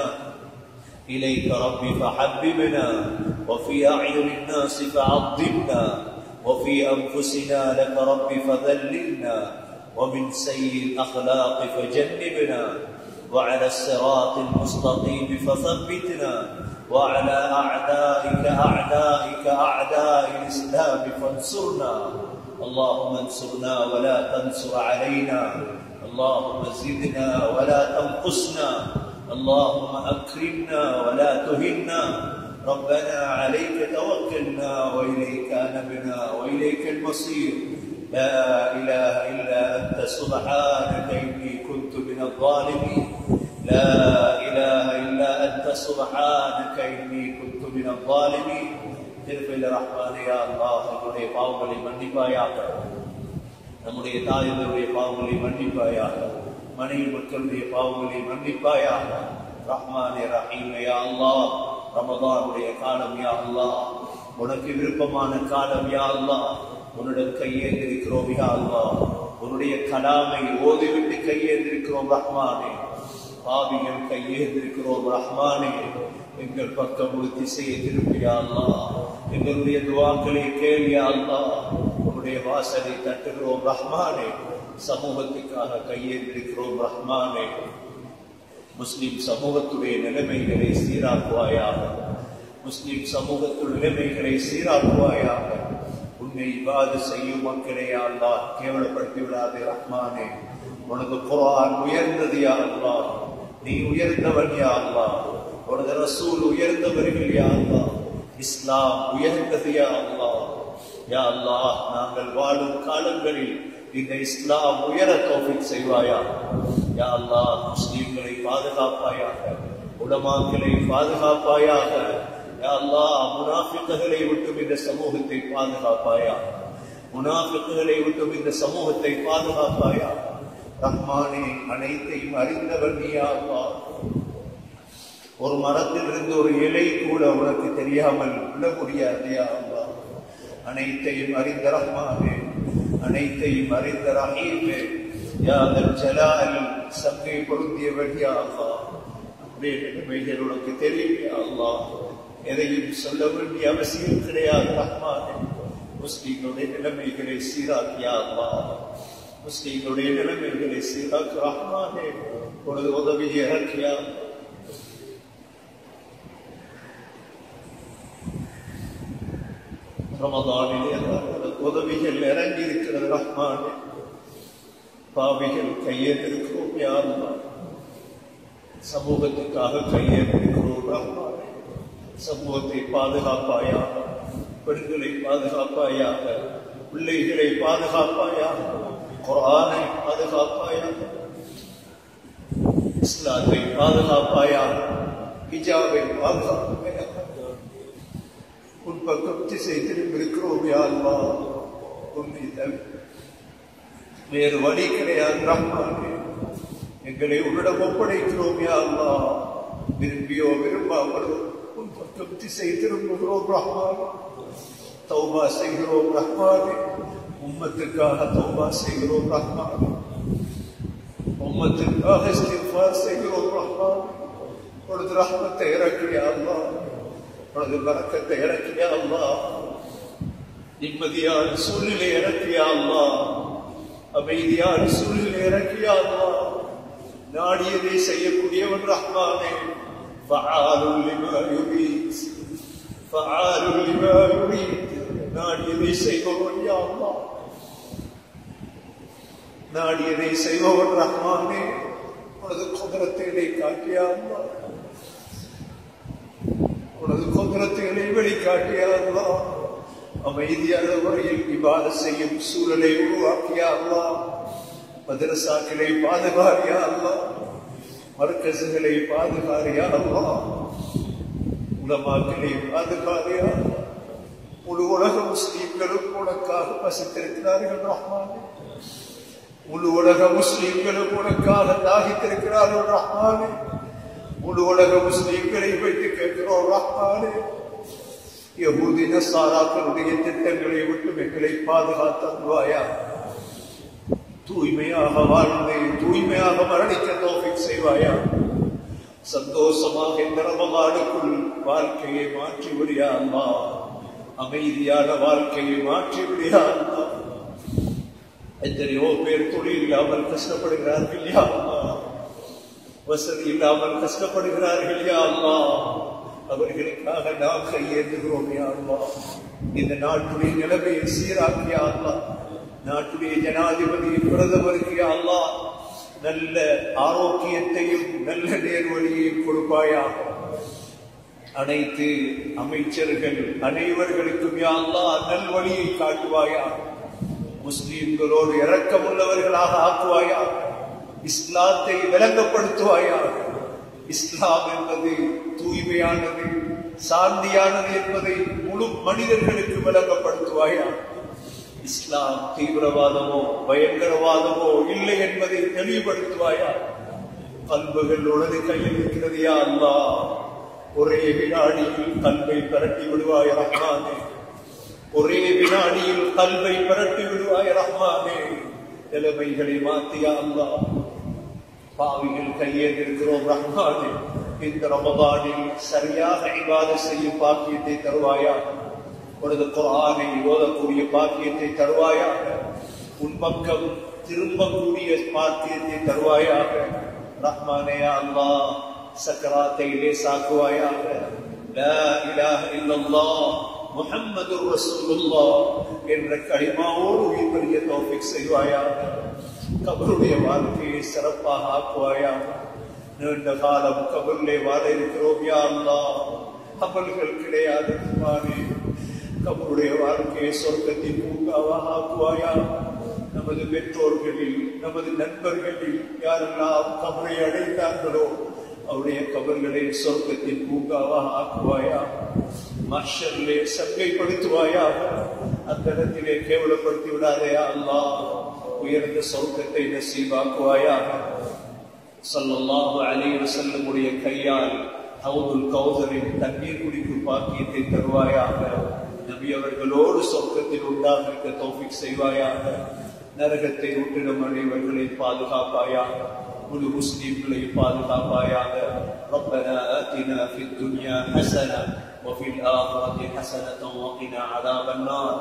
إليك ربي فحببنا وفي أعين الناس فعظمنا وفي أنفسنا لك ربي فذللنا ومن سيء الأخلاق فجنبنا وعلى الصراط المستقيم فثبتنا وعلى أعدائك أعدائك أعداء الإسلام فانصرنا. اللهم انصرنا ولا تنصر علينا. اللهم زدنا ولا تنقصنا. اللهم أكرمنا ولا تهنا. ربنا عليك توكلنا وإليك أنبنا وإليك المصير. لا إله إلا أنت سبحانك إني كنت من الظالمين. لا إله إلا أنت سبحانك إني كنت من الظالمين. اغفر لرحمن يا الله நம்முடைய பாவங்களை மன்னிப்பாயாக. நம்முடைய தாயங்களுடைய பாவங்களை மன்னிப்பாயாக. மனைவி மக்களுடைய பாவங்களை மன்னிப்பாயாக. ரஹ்மானே ரஹீமே யா அல்லாஹ். ரமதானுடைய காலம் யா அல்லாஹ். உனக்கு விருப்பமான காலம் யா அல்லாஹ். உன்னிடம் கையேந்திருக்கிறோம் யா அல்லாஹ். உன்னுடைய கலாமை ஓதிவிட்டு கையேந்திருக்கிறோம் ரஹ்மானே. பாவிகள் கையேந்திருக்கிறோம் ரஹ்மானே. எங்கள் பக்கம் ஒரு திசையை திருப்பி யா அல்லாஹ். எங்களுடைய துஆக்களை கேள் யா அல்லாஹ். உன்னுடைய வாசலை தட்டுகிறோம் ரஹ்மானே. சமூகத்துக்காக கையேந்திருக்கிறோம் ரஹ்மானே. முஸ்லிம் சமூகத்துடைய நிலைமைகளை சீராக்குவாயாக. முஸ்லிம் சமூகத்துடைய நிலைமைகளை சீராக்குவாயாக. உன்னை இபாது செய்யும் மக்களை யா அல்லாஹ் கேவலப்படுத்தி விடாதே ரஹ்மானே. உனது குர்ஆன் உயர்ந்தது யா அல்லாஹ். நீ உயர்ந்தவன் யா அல்லாஹ். உனது ரசூல் உயர்ந்தவர்கள் யா அல்லாஹ். இஸ்லாம் உயர்ந்தது யா அல்லாஹ். யா அல்லாஹ் நாங்கள் வாழும் காலங்களில் இந்த இஸ்லாம் உயர தௌஃபீக் செய்வாயா. யா அல்லாஹ் முஸ்லிம்களை பாதுகாப்பாயாக. உலமாக்களை பாதுகாப்பாயாக. யா அல்லாஹ் முனாஃபிக்குகளை விட்டும் இந்த சமூகத்தை பாதுகாப்பாயா. முனாஃபிக்குகளை விட்டும் இந்த சமூகத்தை பாதுகாப்பாயா. ரஹ்மானே அனைத்தையும் அறிந்தவன் நீ யா அல்லாஹ். ஒரு மரத்தில் இருந்து ஒரு இலை கூட உனக்கு தெரியாமல் விட முடியாது யா அல்லாஹ். அனைத்தையும் அறிந்த ரஹ்மானே. அனைத்தையும் அறிந்த ரஹீமே. யா தல் ஜலால் சங்கை பொருந்தியவன் யா அல்லாஹ். அப்படியே நிலைமைகள் உனக்கு தெரியும் யா அல்லாஹ். எதையும் சொல்ல வேண்டிய அவசியம் கிடையாது ரஹ்மானே. முஸ்லிம்களுடைய நிலைமைகளை சீராக்கியா அல்லாஹ். முஸ்லிம்களுடைய நிலைமைகளை சீராக்கு ரஹ்மானே. உனது உதவியை இறக்கியா. ரமதானிலே உதவிகள் இறங்கி இருக்கிறது ரஹ்மானே. பாவிகள் கையேந்திருக்கிறோம் யா அல்லாஹ். சமூகத்துக்காக கையேந்திருக்கிறோம் ரஹ்மானே. சமூகத்தை பாதுகாப்பாயாக. பெண்களை பாதுகாப்பாயாக. பிள்ளைகளை பாதுகாப்பாயாக. குர்ஆனை பாதுகாப்பாயாக. இஸ்லாத்தை பாதுகாப்பாயாக. ஹிஜாபை பாதுகாப்பாயாக. உன் பக்கம் திசை திரும்பியிருக்கிறோம் யா அல்லாஹ். உன்னை தவிர வேறு வழி கிடையாது ரஹ்மானே. எங்களை உன்னிடம் ஒப்படைக்கிறோம் யா அல்லாஹ். விரும்பியோ விரும்பாமலோ உன் பக்கம் திசை திரும்புகிறோம் ரஹ்மானே. தௌபா செய்கிறோம் ரஹ்மானே. உம்மத்துக்காக தௌபா செய்கிறோம் ரஹ்மானே. உம்மத்துக்காக இஸ்திக்ஃபார் செய்கிறோம் ரஹ்மானே. உனது ரஹ்மத்தை இறக்கு யா அல்லாஹ். உனது பரக்கத்தை இறக்கு யா அல்லாஹ். நிம்மதியான சூழ்நிலை இறக்கு யா அல்லாஹ். அமைதியான சூழ்நிலை இறக்கு யா அல்லாஹ். நாடியதை செய்யக்கூடியவன் ரஹ்மானே. ஃபஆலுல் லிமா யுரீத் ஃபஆலுல் லிமா யுரீத். நாடியதை செய்பவன் யா அல்லாஹ். நாடியதை செய்பவன் ரஹ்மானே, உனது குதிரத்தை காட்டியா அல்லாஹ், உனது குதிரத்தை வெளிக்காட்டியா அல்லாஹ், அமைதியான முறையில் இபாதத் செய்யும் சூழலை உருவாக்கியா அல்லாஹ், மதரசாக்களை பாதுகாரியா அல்லாஹ், மர்கஸ்களை பாதுகாரியா அல்லாஹ், உலமாக்களை பாதுகாரியா அல்லாஹ். முழு உலக முஸ்லீம்களும் உனக்காக பசித்திருக்கிறார்கள் ரஹ்மானே, முழு உலக முஸ்லீம்களும் உனக்காக தாகித்திருக்கிறார்கள் ரஹ்மானே, முழு உலக முஸ்லீம்களை வைத்து கேட்கிறோம் ரஹ்மானே, யஹூதி நஸாராக்களுடைய திட்டங்களை விட்டு எங்களை பாதுகாத்தருள்வாயா, தூய்மையாக வாழ்ந்து தூய்மையாக மரணிக்க தௌஃபீக் செய்வாயா, சந்தோஷமாக இந்த ரமலானுக்குள் வாழ்க்கையை மாற்றி விடியா அல்லாஹ், அமைதியான வாழ்க்கையை மாற்றி விடியா அல்லாஹ். எத்தனையோ பேர் தொழில் இல்லாமல் கஷ்டப்படுகிறார்கள் யா அல்லாஹ், வசதி இல்லாமல் கஷ்டப்படுகிறார்கள் யா அல்லாஹ், அவர்களுக்காக நாம் கையேந்துகிறோம் யா அல்லாஹ். இந்த நாட்டுடைய நிலைமையை சீராக்கியா அல்லாஹ், நாட்டுடைய ஜனாதிபதி பிரதமருக்கு யா அல்லாஹ் நல்ல ஆரோக்கியத்தையும் நல்ல நேர்வழியையும் கொடுப்பாயாக. அனைத்து அமைச்சர்கள் அனைவர்களுக்கும் யா அல்லாஹ் நல்வழியை காட்டுவாயா, முஸ்லிம்களோடு இரக்கமுள்ளவர்களாக ஆக்குவாயா, இஸ்லாத்தை விளங்கப்படுத்துவாயா. இஸ்லாம் என்பது தூய்மையானது, சாந்தியானது என்பதை முழு மனிதர்களுக்கு விளங்கப்படுத்துவாயா. இஸ்லாம் தீவிரவாதமோ பயங்கரவாதமோ இல்லை என்பதை தெளிவுபடுத்துவாயா. கல்புகள் உனது கையில் இருக்கிறது யா அல்லாஹ், ஒரே வினாடியில் கல்வை பரட்டி விடுவாய் ரஹ்மானே, ஒரே வினாடியில் கல்வை பரட்டி விடுவாய் ரஹ்மானே. நிலைமைகளை மாத்தியா அல்லாஹ், பாவிகள் கையேந்திருக்கிறோம் ரஹ்மானே. இந்த ரமதானில் சரியாக இபாதத் செய்யும் பாக்கியத்தை தருவாயா, உனது குர்ஆனை ஓதக்கூடிய பாக்கியத்தை தருவாயாக, உன் பக்கம் திரும்பக்கூடிய பாக்கியத்தை தருவாயாக ரஹ்மானே. அல்லாஹ் சக்கராத்தை லேசாக்குவாயாக. லா இலாஹ இல்லல்லாஹ் முஹம்மதுர் ரசூலுல்லாஹ் என்ற கலிமாவோடு உயிர் பெரிய தௌஃபீக் செய்வாயாக. கபருடைய வாழ்க்கையை சிறப்பாக ஆக்குவாயாக. நீண்ட காலம் கபரிலே வாழ இருக்கிறோம் யா அல்லாஹ், அமல்கள் கிடையாது ரஹ்மானே. கபருடைய வாழ்க்கையை சொர்க்கத்தின் பூங்காவாக ஆக்குவாயா. நமது பெற்றோர்களில் நமது நண்பர்களில் யாரெல்லாம் கபரை அடைந்தார்களோ அவருடைய கபர்களை சொர்க்கத்தின் பூங்காவாக ஆக்குவாயா. மஹ்ஷரிலே சங்கைப்படுத்துவாயா, அந்த இடத்திலே கேவலப்படுத்தி விடாதேயா அல்லாஹ். உயர்ந்த சொர்க்கத்தை நசீபாக்குவாயா. ஸல்லல்லாஹு அலைஹி வஸல்லம் உடைய கையால் ஹவுதுல் கௌதரின் தண்ணீர் குடிக்கும் பாக்கியத்தை தருவாயாக. நபி அவர்களோடு சொர்க்கத்தில் உண்டாக தௌஃபீக் செய்வாயாக. நரகத்தை விட்டிடும் அனைவர்களை பாதுகாப்பாயாக, முழு முஸ்லிம்களை பாதுகாப்பாயாக. ربنا آتنا في الدنيا حسنة وفي الآخرة حسنة وقنا عذاب النار.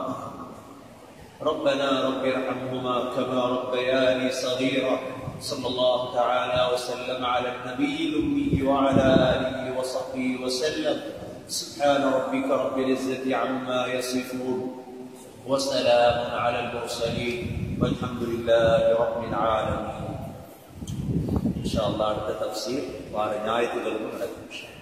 ربنا رب ارحمهما كما ربياني صغيرا. صلى الله تعالى وسلم على النبي الأمي وعلى آله وصحبه وسلم. سبحان ربك رب العزة عما يصفون وسلام على المرسلين والحمد لله رب العالمين. إن شاء الله அடுத்த தஃப்சீர் வார ஞாயிற்றுக்கிழமை நடக்கும்.